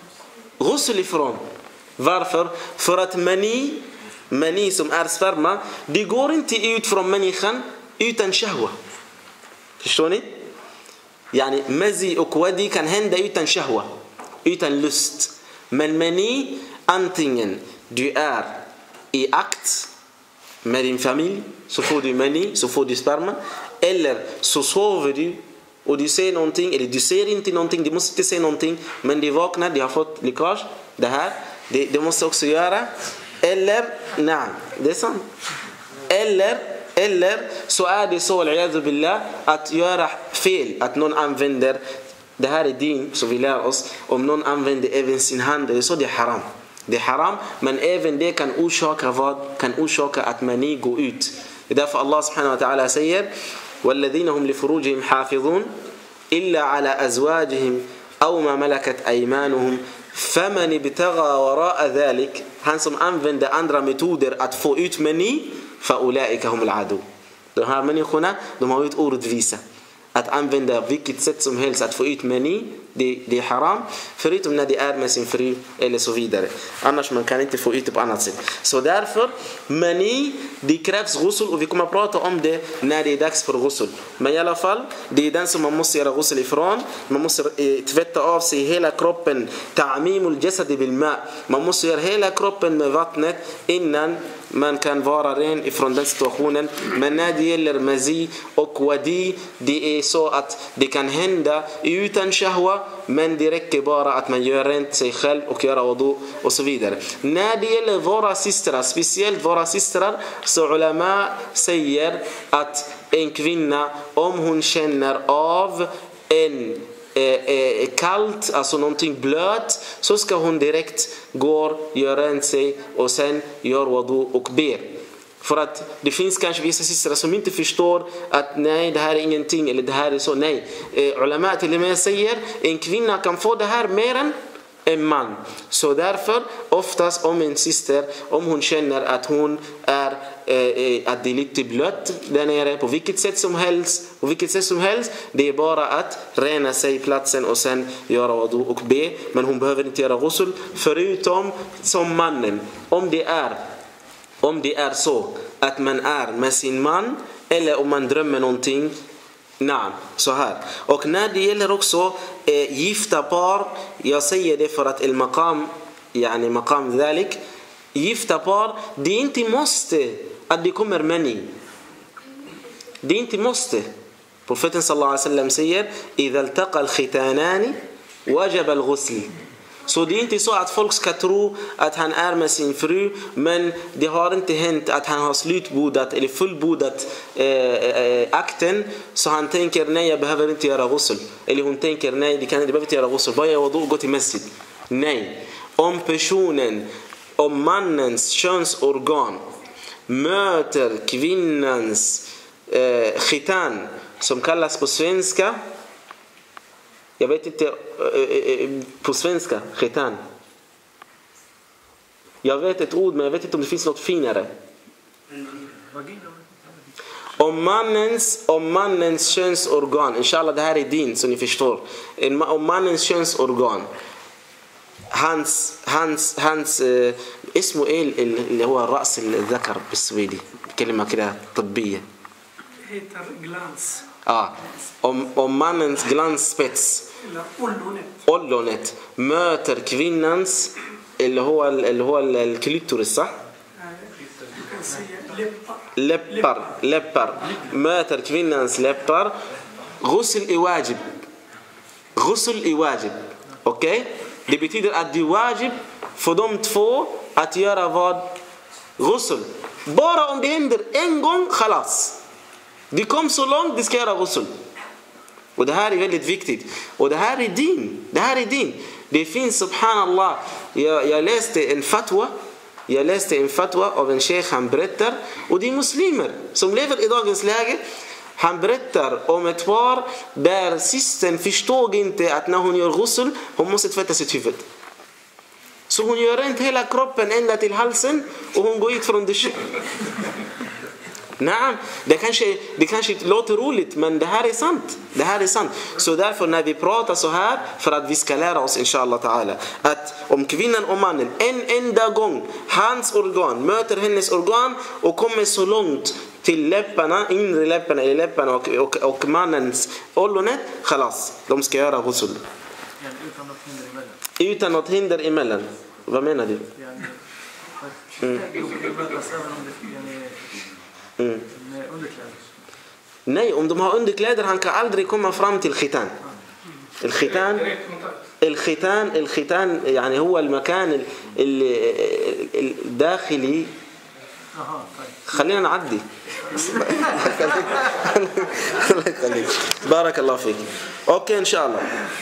Ghusl ifrån. Varför? För att mani, mani som är sperma, det går inte ut från människan utan shahwa. Förstår ni? Yani mazi och wadi kan hända utan shahwa, utan lust. Men mani, antingen du är i akt med din familj så får du mani, så får du sperma, eller så sover du och du ser någonting, eller du ser inte någonting, du måste inte se någonting, men du vaknar, du har fått läckage, det här, det, det måste också göra, eller, nej, det är sant, eller, eller så är det så, billah, att göra fel, att någon använder, det här är din, så vi lär oss, om någon använder även sin hand, eller så det är haram. Det är haram, men även det kan orsaka vad? Kan orsaka att mani går ut. Det är därför Allah subhanahu wa ta'ala säger وَالَّذِينَ هُمْ لِفُرُوجِهِمْ حَافِظُونَ إِلَّا عَلَى أَزْوَاجِهِمْ أَوْ مَا مَلَكَتْ أَيْمَانُهُمْ فَمَنِ ابْتَغَى وَرَاءَ ذَلِكَ. Han som använder andra metoder att få ut mani, فَأُولَئِكَ هُمُ الْعَدُوُ. De här människorna, de har ut orättvisa. Att använda vilket sätt som helst att få ut mani, det, det är haram, förutom när det är med sin fru eller så vidare. Annars man kan inte få ut det på annat sätt. Så därför, mani, det krävs ghusl, och vi kommer att prata om det när det är dags för ghusl. Men i alla fall, det är den som man måste göra ghusl ifrån. Man måste eh, tvätta av sig hela kroppen, ta'mimul jasad bil ma. Man måste göra hela kroppen med vattnet innan man kan vara ren ifrån den situationen. Men när det gäller mazi och wadi, det är så att det kan hända utan shahwa, men det räcker bara att man gör rent sig själv och gör wudu och så vidare. När det gäller våra systrar, speciellt våra systrar, så ulama säger att en kvinna, om hon känner av en eh, kallt, alltså någonting blöt, så ska hon direkt gå, göra rent sig och sen gör wudu och ber. För att det finns kanske vissa systrar som inte förstår att nej, det här är ingenting, eller det här är så. Nej, eh, ulama till och med säger en kvinna kan få det här mer än en man. Så därför, oftast om en syster, om hon känner att hon är eh, att det är lite blött där nere, på vilket sätt som helst, på vilket sätt som helst, det är bara att rena sig i platsen och sen göra wudu och be. Men hon behöver inte göra ghusl, förutom som mannen. Om det är Om det är så att man är med sin man, eller om man drömmer någonting, nej, så här. Och när det gäller också eh, gifta par, jag säger det för att el maqam, yani maqam dhalik, gifta par, det inte måste att det kommer mani. Det inte måste. Profeten sallallahu alaihi wasallam säger idha altaqa al-khitanani wajaba al-ghusl. Så det är inte så att folk ska tro att han är med sin fru, men det har inte hänt att han har slutbodat eller fullbodat eh, eh, akten, så han tänker nej, jag behöver inte göra ghusl. Eller hon tänker nej, det kan, jag behöver inte göra ghusl, bara jag wudu och gå till masjid. Nej. Om personen, om mannens könsorgan möter kvinnans eh, khitan, som kallas på svenska, jag vet inte eh, på svenska, khitan. Jag vet ett ord, men jag vet inte om det finns något finare. Om mannens, om mannens könsorgan, inshallah det här är din så ni förstår. Om mannens könsorgan, hans hans hans اسمه ايه اللي هو راس الذكر بالسويدي كلمه كده طبيه heter glans. اه om om mannens glansspets Eller ollonet. ollonet möter kvinnans اللي هو اللي هو الكليتورس صح Du kan säga läppar. läppar läppar möter kvinnans läppar غسل är wajib غسل är wajib okej okay? Det betyder att det är wajib för de två att göra vad? Ghusl. Bara om det händer en gång, khalas. Det kom så långt, det ska göra ghusl. Och det här är väldigt viktigt. Och det här är din. Det här är din. Det finns, subhanallah, jag, jag läste en fatwa. Jag läste en fatwa av en sheikh, han berättar. Och det är muslimer som lever i dagens läge. Han berättar om ett par där systern förstod inte att när hon gör ghusl, hon måste tvätta sitt huvud. Så hon gör rent hela kroppen ända till halsen och hon går ut från duschen. Nej, det kanske, det kanske låter roligt, men det här är sant. Det här är sant. Så därför när vi pratar så här, för att vi ska lära oss inshallah ta'ala, att om kvinnan och mannen en enda gång, hans organ möter hennes organ och kommer så långt till läpparna, inre läpparna eller läpparna och, och, och mannens ollonet, khalas, de ska göra ghusl. Utan något hinder emellan. Utan något hinder emellan. Vad menar du? Mm. Du kan mötas även om det är med underkläder. Nej, om de har underkläder, han kan aldrig komma fram till khitan. الختان الختان الختان يعني هو المكان الداخلي. خلينا نعدي. بارك الله فيك. اوكي ان شاء الله.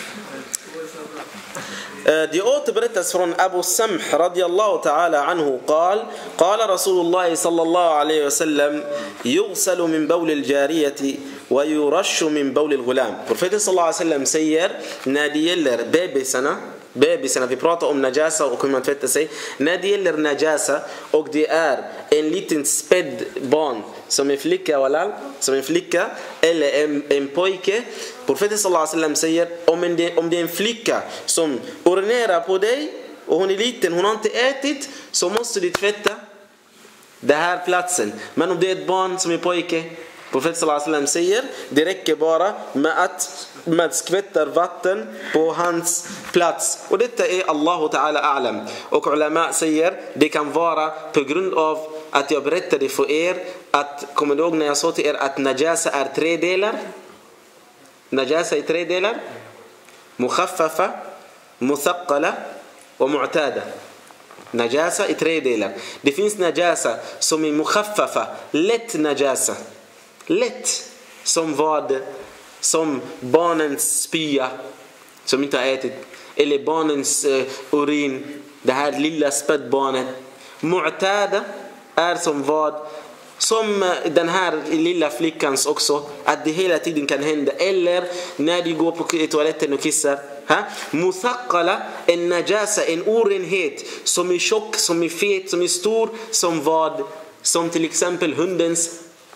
دي återberättas från Abu Samh radiyallahu ta'ala anhu قال قال رسول الله صلى الله عليه وسلم يغسل من بول الجارية ويرش من بول الغلام. Profeten sallallahu alaihi wasallam säger när det gäller bebisarna, bebisarna vi pratar om najasa och hur man tvättar sig, när det gäller najasa och det är en liten spädd barn som en flicka eller som en flicka eller en, en pojke, profeten sallallahu alaihi wasallam säger om en, om det är en flicka som urinerar på dig och hon är liten, hon har inte ätit, så måste du tvätta den här platsen. Men om det är ett barn som är pojke, profeten sallallahu alaihi wasallam säger det räcker bara med att man skvättar vatten på hans plats. Och detta är Allahu ta'ala a'lam. Och ulama säger det kan vara på grund av att jag berättade för er att, kommer du ihåg när jag sa till er att najasa är tre delar? Najasa är tre delar. Mukhaffafa, muthaqqala och mu'tada. Najasa är tre delar. Det finns najasa som är mukhaffafa, lätt najasa. Lätt som vad? Som barnens spya som inte har ätit, eller barnens uh, urin, det här lilla spädbarnet. Mu'tada är som vad? Som uh, den här lilla flickans också, att det hela tiden kan hända, eller när du går på toaletten och kissar. Muthaqqala, en najasa, en orenhet som är tjock, som är fet, som är stor, som vad? Som till exempel hundens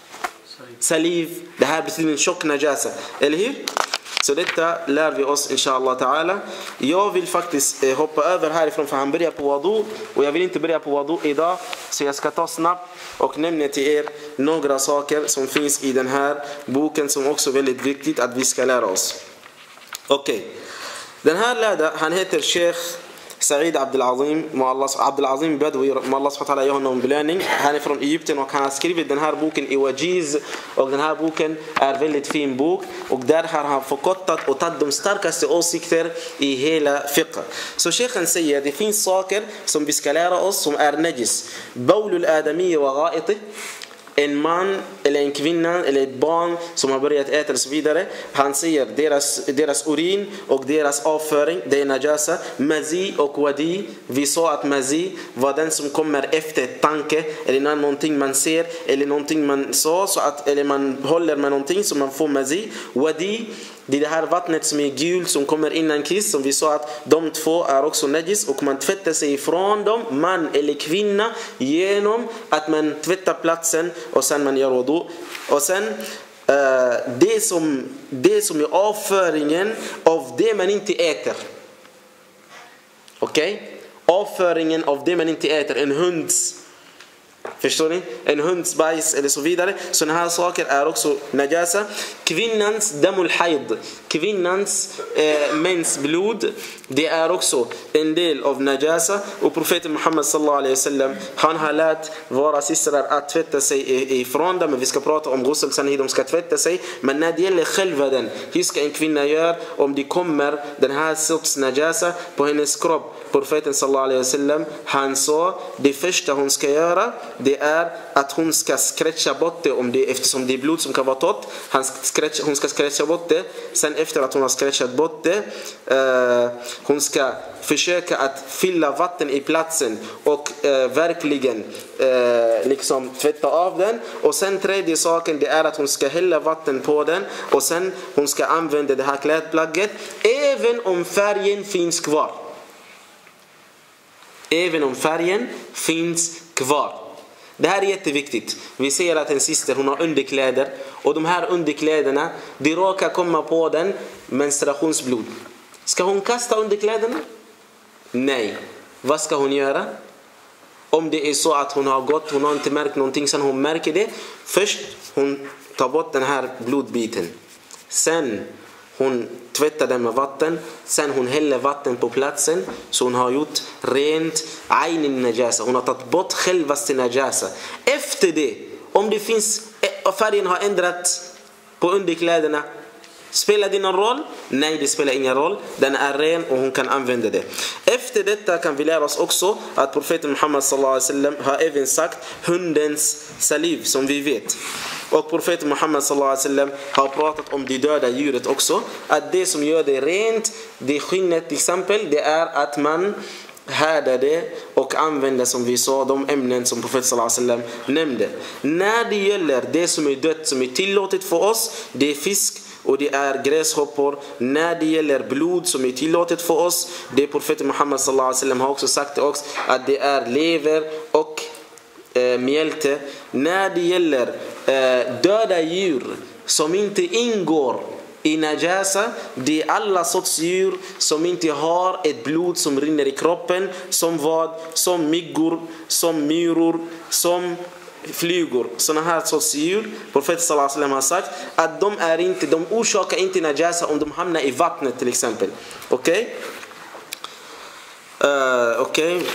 saliv. Det här betyder en tjock najasa, eller hur? Så detta lär vi oss inshallah ta'ala. Jag vill faktiskt eh, hoppa över härifrån för han börjar på wudu, och jag vill inte börja på wudu idag, så jag ska ta snabbt och nämna till er några saker som finns i den här boken som också är väldigt viktigt att vi ska lära oss. Okej. Okay. Den här lärda, han heter Sheikh Said Abdul Azim, må Allah Abdul Azim Badwi, må Allah subhanahu wa ta'ala ge honom belöning. Han är från Egypten och han har skrivit den här boken i Wajiz, och den här boken är en väldigt fin bok, och där har han förkortat och tagit de starkaste åsikter i hela fiqh. Så Sheikhen säger det finns saker som vi ska lära oss som är najis. Bawlul adami wa gha'iti, en man eller en kvinna eller ett barn som har börjat äta och så vidare, han säger deras, deras urin och deras avföring, det är najasa. Mazi och wadi, vi sa att mazi var den som kommer efter tanke eller när någonting man ser eller någonting man sa, så att, eller man håller med någonting så man får mazi. Wadi, det är det här vattnet som är gult som kommer innan kiss, som vi sa att de två är också najis, och man tvättar sig ifrån dem, man eller kvinna, genom att man tvättar platsen och sen man gör wudu. Och sen uh, det, som, det som är avföringen av det man inte äter. Okej? Okay? Avföringen av det man inte äter, en hunds, förstår ni? En hunds bajs eller så vidare. Sådana här saker är också najasa. Kvinnans damul haid, kvinnans eh, mensblod, det är också en del av najasa. Och profeten Muhammad sallallahu alaihi wasallam, han har lärt våra systrar att tvätta sig ifrån det. Men vi ska prata om ghusl sen hur de ska tvätta sig. Men när det gäller själva den, hur ska en kvinna göra om det kommer den här sorts najasa på hennes kropp? Profeten sallallahu alaihi wasallam, han sa det första hon ska göra, det är att hon ska skrätcha bort det, om det, eftersom det är blod som kan vara torrt. Han skrätch, hon ska skrätcha bort det. Sen efter att hon har skrätchat bort det, uh, hon ska försöka att fylla vatten i platsen och uh, verkligen uh, liksom tvätta av den. Och sen tredje saken, det är att hon ska hälla vatten på den, och sen hon ska använda det här klädplagget även om färgen finns kvar. Även om färgen finns kvar. Det här är jätteviktigt. Vi ser att en syster, hon har underkläder, och de här underkläderna, det råkar komma på den menstruationsblod. Ska hon kasta underkläderna? Nej. Vad ska hon göra? Om det är så att hon har gått, hon har inte märkt någonting, sen hon märker det. Först hon tar bort den här blodbiten. Sen hon tvättar den med vatten. Sen hon häller vatten på platsen. Så hon har gjort rent ainin najasa. Hon har tagit bort självaste najasa. Efter det, om det finns, färgen har ändrat på underkläderna, spelar det någon roll? Nej, det spelar ingen roll. Den är ren och hon kan använda det. Efter detta kan vi lära oss också att profeten Muhammad sallallahu alaihi wasallam har även sagt hundens saliv, som vi vet. Och profeten Muhammad sallallahu alaihi wasallam har pratat om det döda djuret också. Att det som gör det rent, det skinnet till exempel, det är att man härdar det och använder, som vi sa, de ämnen som profeten sallallahu alaihi wasallam nämnde. När det gäller det som är dött, som är tillåtet för oss, det är fisk och det är gräshoppor. När det gäller blod som är tillåtet för oss, det är profeten Muhammad sallallahu alaihi wasallam har också sagt till oss att det är lever och eh, mjälte. När det gäller eh, döda djur som inte ingår i najasa, det är alla sorts djur som inte har ett blod som rinner i kroppen, som vad? Som myggor, som myror, som flygor. Såna här sorts djur, profeten sallallahu alaihi wasallam har sagt att de är inte, de orsakar inte najasa om de hamnar i vattnet till exempel. Okej? Okay? Uh, Okej. Okay.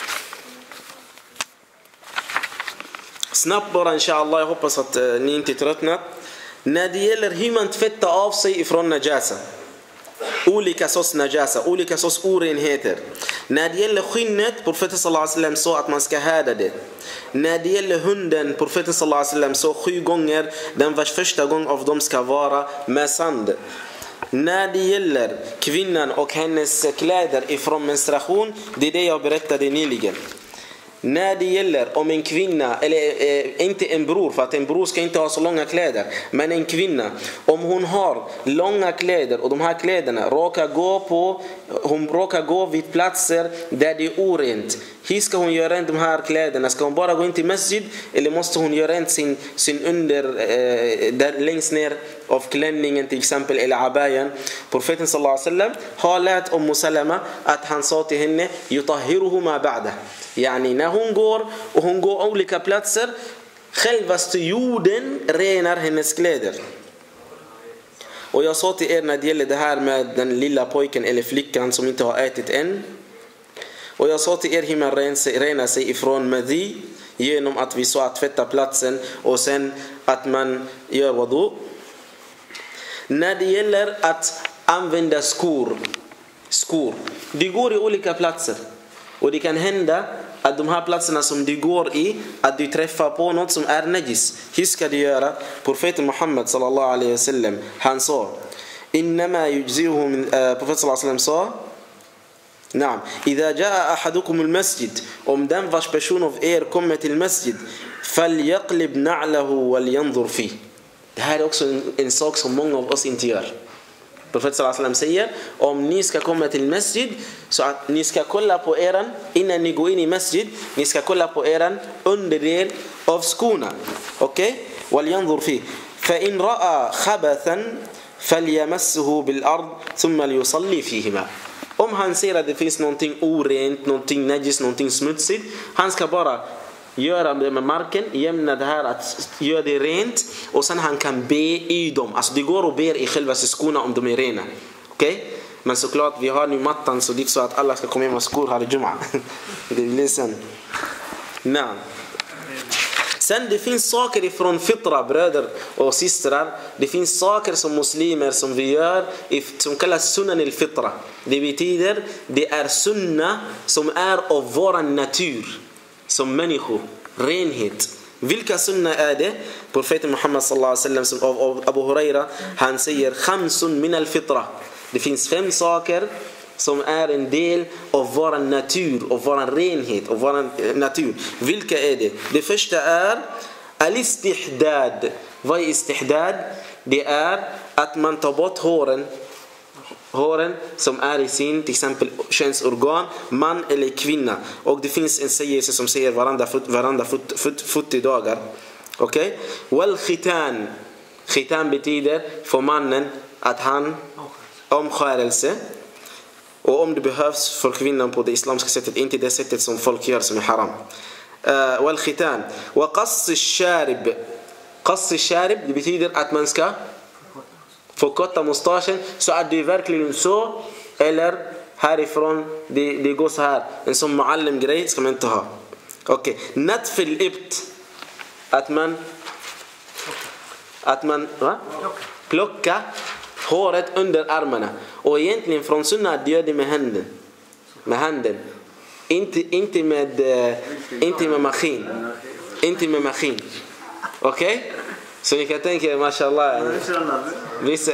Snabbt bara inshallah, jag hoppas att uh, ni inte tröttnat. När det gäller hur man tvättar av sig ifrån najasa, olika sorts najasa, olika sorts orenheter. När det gäller skinnet, profeten sallallahu alaihi wasallam sa att man ska härda det. När det gäller hunden, profeten sallallahu alaihi wasallam sa sju gånger, den vars första gång av dem ska vara med sand. När det gäller kvinnan och hennes kläder ifrån menstruation, det är det jag berättade nyligen. När det gäller om en kvinna, eller eh, inte en bror, för att en bror ska inte ha så långa kläder, men en kvinna, om hon har långa kläder och de här kläderna råkar gå på, hon råkar gå vid platser där det är orent, hur ska hon göra rent de här kläderna? Ska hon bara gå in till masjid, eller måste hon göra rent sin, sin under eh, där längst ner av klänningen till exempel, eller abayan? Profeten sallallahu alaihi wasallam har lärt om Musalama att han sa till henne yutahhiruhu ma ba'da, yani när hon går och hon går olika platser, självaste jorden renar hennes kläder. Och jag sa till er när det gäller det här med den lilla pojken eller flickan som inte har ätit än, och jag sa till er hur man renar sig ifrån madi genom att vi sa att tvätta platsen och sen att man gör wudu. När det gäller att använda skor, skor, det går i olika platser. Och det kan hända att de här platserna som du går i, att du träffar på något som är najis. Hur ska du göra? Profeten Muhammad sallallahu alaihi wasallam, han sa: "Innama yujzihu min", uh, profeten sallallahu alaihi wasallam sa: "Naam, idha jaa ahadukum al-masjid", om den vars person av er kommer till masjid, "falyaqlib na'lahu walyanzur fi." Det här är också en, en sak som många av oss inte gör. Profeten sallallahu alaihi wasallam säger: om ni ska komma till masjid, så att ni ska kolla på eran, innan ni går in i masjid, ni ska kolla på eran underdel av skorna. Okej? Okay? Walyanzur fi. Fa in ra'a khabathan falyamassuhu bil ard thumma liyusalli fihima. Om han ser att det finns någonting orent, någonting najis, någonting smutsigt, han ska bara göra det med marken, jämna det här, att göra det rent, och sen han kan be i dem. Alltså det går och ber i själva skorna om de är rena. Okej? Okay? Men såklart, vi har nu mattan, så det är så att alla ska komma med skor här i Jum'a. Det blir sen. Nej. Sen det finns saker ifrån fitra, bröder och systrar. Det finns saker som muslimer som vi gör som kallas sunnan al-fitra. Det betyder, det är sunna som är av våran natur som människor, renhet. Vilka sunna är det? Profeten Muhammad sallallahu alaihi wasallam, som av, av Abu Huraira, han säger khamsun min al-fitra. Det finns fem saker som är en del av vår natur, av vår renhet, av vår natur. Vilka är det? Det första är al-istihdad. Vad är istihdad? Det är att man tar bort håren håren som är i sin, till exempel, könsorgan, man eller kvinna. Och det finns en sägelse som säger varandra varandra fyrtio dagar. Okej? Okay? Wal khitan. Khitan betyder för mannen att han omskärelse. Och om det behövs för kvinnan på det islamiska sättet, inte det sättet som folk gör som är haram. Wal khitan. Wa qass ash-sharib. Qass ash-sharib, det betyder att man ska förkorta mustaschen så att det är verkligen så, eller härifrån det, det går så här. En sån muallim grej ska man inte ha. Okej. Okay. Natf al-ibt. Att man att man va? plocka håret under armarna. Och egentligen från sunna att göra det med handen. Med handen. Inte, inte med uh, inte med maskin. Inte med maskin. Okej? Okay? Så ni kan tänka, mashallah. Vissa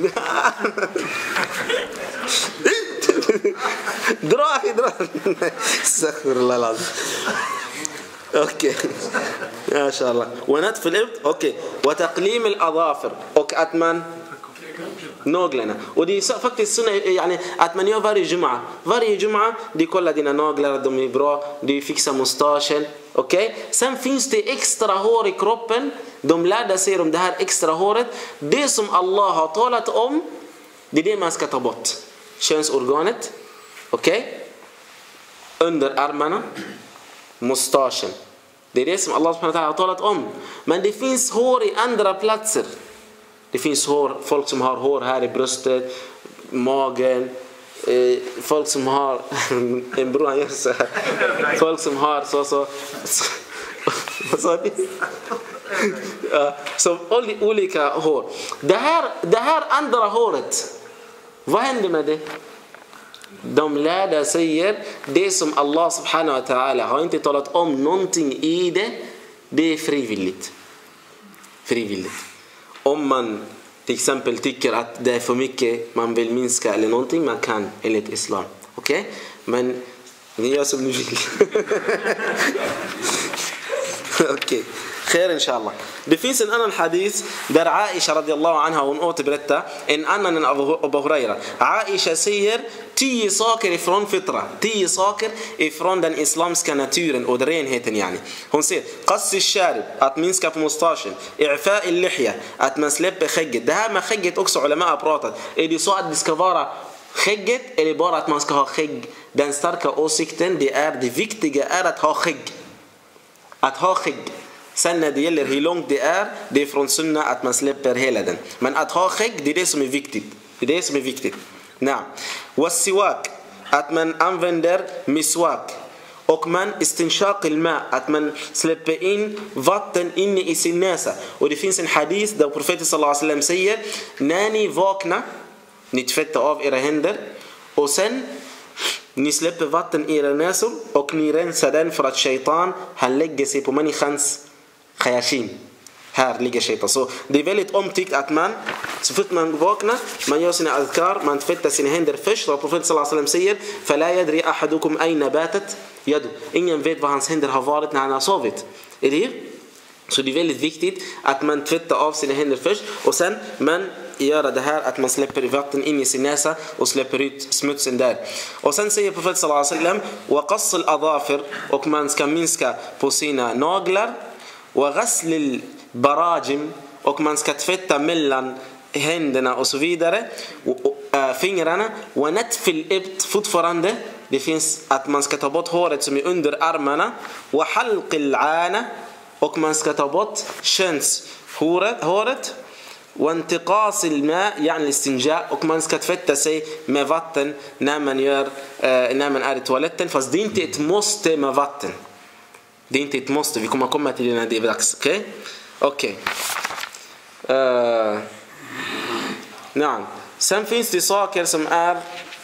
dra, dra. Astaghfirullah alazim. Okej. Mashallah. ونتف الإبط. Okej. وتقليم الأظافر. Och att man naglarna. Och det är faktiskt sunna, yani, att man gör varje jum'a. Varje jum'a, de kollar dina naglar, de är bra, de fixar mustaschen. Okej? Okay? Sen finns det extra hår i kroppen. De lärde sig om det här extra håret. Det som Allah har talat om, det är det man ska ta bort. Könsorganet. Okej? Okay? Under armarna. Mustaschen. Det är det som Allah subhanahu wa ta'ala har talat om. Men det finns hår i andra platser. Det finns hår, folk som har hår här i bröstet, magen, eh, folk som har en bror han gör så här. Folk som har så så, så vad sa du? Ja, så olika hår. Det här det här andra håret. Vad händer med det? De lärda säger det som Allah subhanahu wa ta'ala har inte talat om någonting i det. Det är frivilligt. Frivilligt. Om man till exempel tycker att det är för mycket, man vill minska eller någonting, man kan enligt islam. Okej? Okay? Men ni gör som ni vill. Okej. Okay. Khair inshallah. Det finns en annan hadith där Aisha radiyallahu anha, hon återberättar en annan än Abu Huraira. Aisha säger tio saker ifrån fitra, tio saker ifrån den islamska naturen och renheten, yani. Hon säger qass ash-sharib, att minska på mustaschen, i'fa al-lihya, att man släpper skägget. Det här med skägget också ulama har pratat. Är det så att det ska vara skägget eller bara att man ska ha skägg? Den starka åsikten, det är det viktiga är att ha skägg. Att ha skägg. Sen när det gäller hur långt det är, det är från sunna att man släpper hela den. Men att ha skägg, det är det som är viktigt. Det är det som är viktigt. Nej. Wassiwak, att man använder miswak. Och man istinshaq al-ma, att man släpper in vatten inne i sin näsa. Och det finns en hadith där profeten sallallahu alaihi wasallam säger: när ni vaknar, ni tvättar av era händer och sen Ni släpper vatten i era näsor och ni rensar den för att shaitan, han lägger sig på människans khayashin. Här ligger shaitan. Så det är väldigt omtyckt att man, så fort man vaknar, man gör sina adhkar, man tvättar sina händer först. Och profeten sallallahu alaihi wasallam säger: "Fala yadri ahadukum ayna batat yadu." Ingen vet var hans händer har varit när han har sovit. Är det? Så det är väldigt viktigt att man tvättar av sina händer först. Och sen man gör det här att man släpper vatten in i sin näsa och släpper ut smutsen där. Och sen säger profeten sallallahu alaihi wasallam: "Wa qass al-adhafir", och man ska minska på sina naglar. "Wa ghasl al-barajim", och man ska tvätta mellan händerna och så vidare. Och, äh, fingrarna. "Wa natf al-ibt", fortfarande det finns att man ska ta bort håret som är under armarna. "Wa halq al-ana", och man ska ta bort könshåret, håret. وانتقاص الماء يعني الاستنجاء, och man ska tvätta sig med vatten när man gör eh, när man är i toaletten, fast det är inte ett måste med vatten. Det är inte ett måste. Vi kommer komma till det när det är dags. Okej? Okej. Nej. Sen finns det saker som är,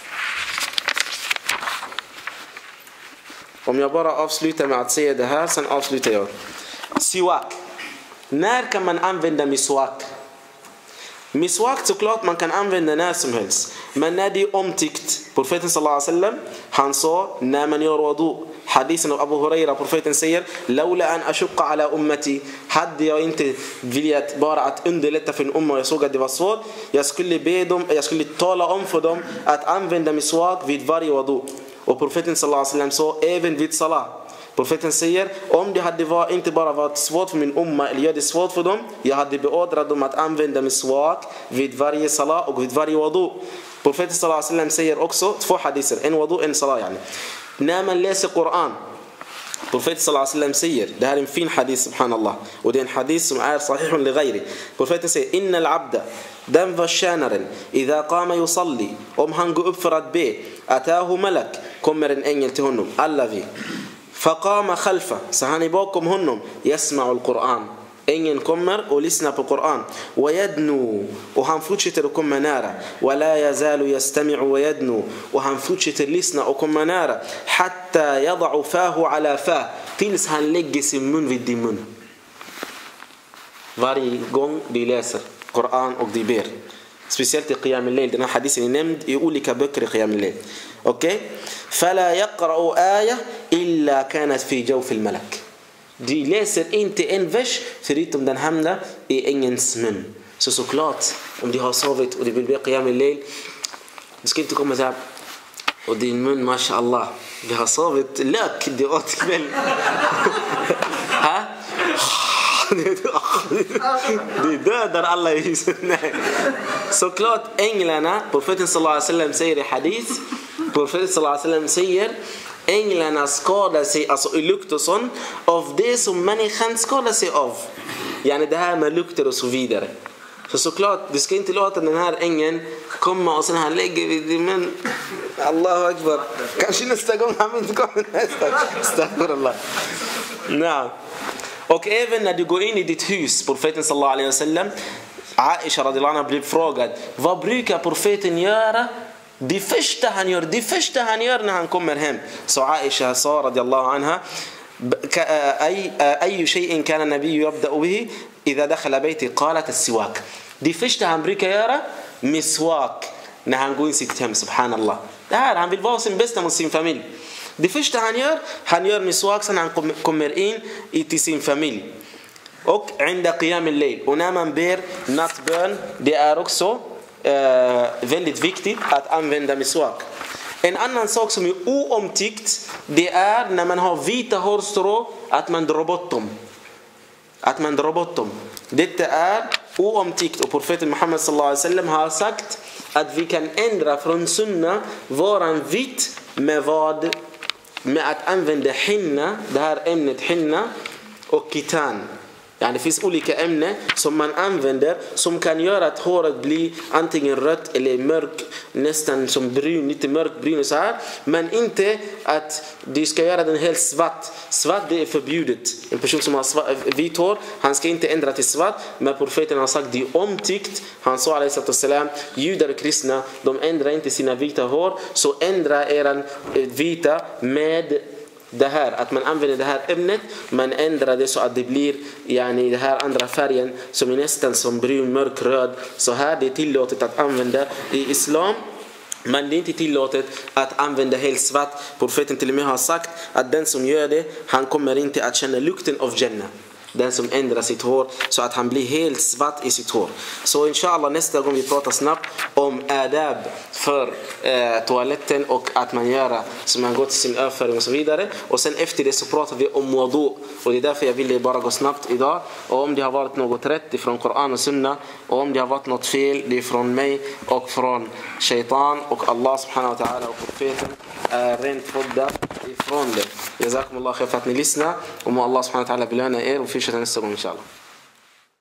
om jag bara avslutar med att säga det här, sen avslutar jag. Siwak. När kan man använda miswak? Miswak, såklart man kan använda när som helst. Men när det är omtyckt, profeten sallallahu alaihi wasallam, han sa när man gör wudu, hadisen av Abu Huraira, profeten säger: "Laula an ashqa ala ummati", hade jag inte velat bara att underlätta för en umma, jag såg att det var svårt, jag skulle be dem, jag skulle tala om för dem att använda miswak vid varje wudu. Och profeten sallallahu alaihi wasallam sa även vid salat. Profeten säger: om det hade varit, inte bara varit svårt för min umma, eller gör det svårt för dem, jag hade beordrat dem att använda miswak vid varje salat och vid varje wudu. Profeten sallallahu alaihi wasallam säger också, två hadiser, en wudu, en salat yani. När man läser Koran, profeten sallallahu alaihi wasallam säger, det här är en fin hadis, subhanallah, och det är en hadis som är sahihun li ghairi. Profeten säger: innal abda, den var tjänaren, idha qama yusalli, om han går upp för att be, atahu malak, kommer en ängel till honom, alla vi. Faqama khalfa, så han är bakom honom, yasma'u al-Qur'an, ängeln kommer och lyssnar på Koran. Wa yadnu, och han fortsätter att komma nära. Wa la yazalu yastami'u wa yadnu, och han fortsätter lyssna och komma nära. Hatta yad'u fahu ala fah, tills han lägger sin mun vid din mun. Varje gång de läser Koran och de ber, speciellt i Qiyam al-Layl, den här hadisen är nämnd i olika böcker i Qiyam al-Layl. Okej? Fala yaqra'u aya illa kanat fi jawf al-malak. De läser inte en vers förutom den hamnar i ängelns mun. Så såklart, om de har sovit och de vill be Qiyam al-Layl, du ska inte komma där och din mun, mashallah, vi har sovit lök, det åt kväll. Ha? Det dödar alla i huset. Nej. Såklart änglarna, profeten sallallahu alaihi wasallam säger i hadith, profeten sallallahu alaihi wasallam säger, änglarna skadar sig, alltså i lukt och sånt, av det som människan skadar sig av. Yani det här med lukter och så vidare. Så såklart, du ska inte låta den här ängeln komma och sen han lägger vid din mun. Allahu akbar. Kanske nästa gång han inte kommer nästa. Astaghfirullah. Nej. Och även när du går in i ditt hus, profeten sallallahu alaihi wasallam, Aisha radhiyallahu anha blev frågad: vad brukar profeten göra? Det första han gör, det första han gör när han kommer hem. Så Aisha sa radhiyallahu anha: أي أي شيء كان النبي يبدأ به إذا دخل بيتي قالت السواك. Det första han brukar göra, miswak, när han går in sitt hem, subhanallah. Det här, han vill vara sin bästa mot sin familj. Det första han gör, han gör miswak sen han kommer in till sin familj. Och ända qiyam al-layl, och när man ber nattbön, det är också eh, väldigt viktigt att använda miswak. En annan sak som är oomtyckt, det är när man har vita hårstrå, att man drar bort dem. Att man drar bort dem. Detta är oomtyckt, och profeten Muhammad sallallahu alaihi wasallam har sagt att vi kan ändra från sunna varan vitt med vad? Med att använda hinna, det här ämnet hinna och kitan. Yani det finns olika ämnen som man använder som kan göra att håret blir antingen rött eller mörk, nästan som brun, lite mörkbrun och så här. Men inte att du ska göra den helt svart. Svart, det är förbjudet. En person som har svart, vit hår, han ska inte ändra till svart. Men profeten har sagt det är omtyckt. Han sa alaihi salatu wassalam, judar och kristna, de ändrar inte sina vita hår. Så ändra eran vita med det här, att man använder det här ämnet, man ändrar det så att det blir yani, det här andra färgen som är nästan som brun, mörk, röd. Så här, det är tillåtet att använda i islam. Men det är inte tillåtet att använda helt svart. Profeten till och med har sagt att den som gör det, han kommer inte att känna lukten av Jannah. Den som ändrar sitt hår så att han blir helt svart i sitt hår. Så inshallah nästa gång vi pratar snabbt om adab för eh, toaletten och att man gör som man går till sin överföring och så vidare. Och sen efter det så pratar vi om wudu. Och det är därför jag ville bara gå snabbt idag. Och om det har varit något rätt ifrån Koran och Sunna, och om det har varit något fel, det är från mig och från shaitan, och Allah subhanahu wa ta'ala och profeten är rent födda ifrån det. Jazakumullah khair för att ni lyssnar, och må Allah subhanahu wa ta'ala belöna er och fortsätta nästa gång inshallah.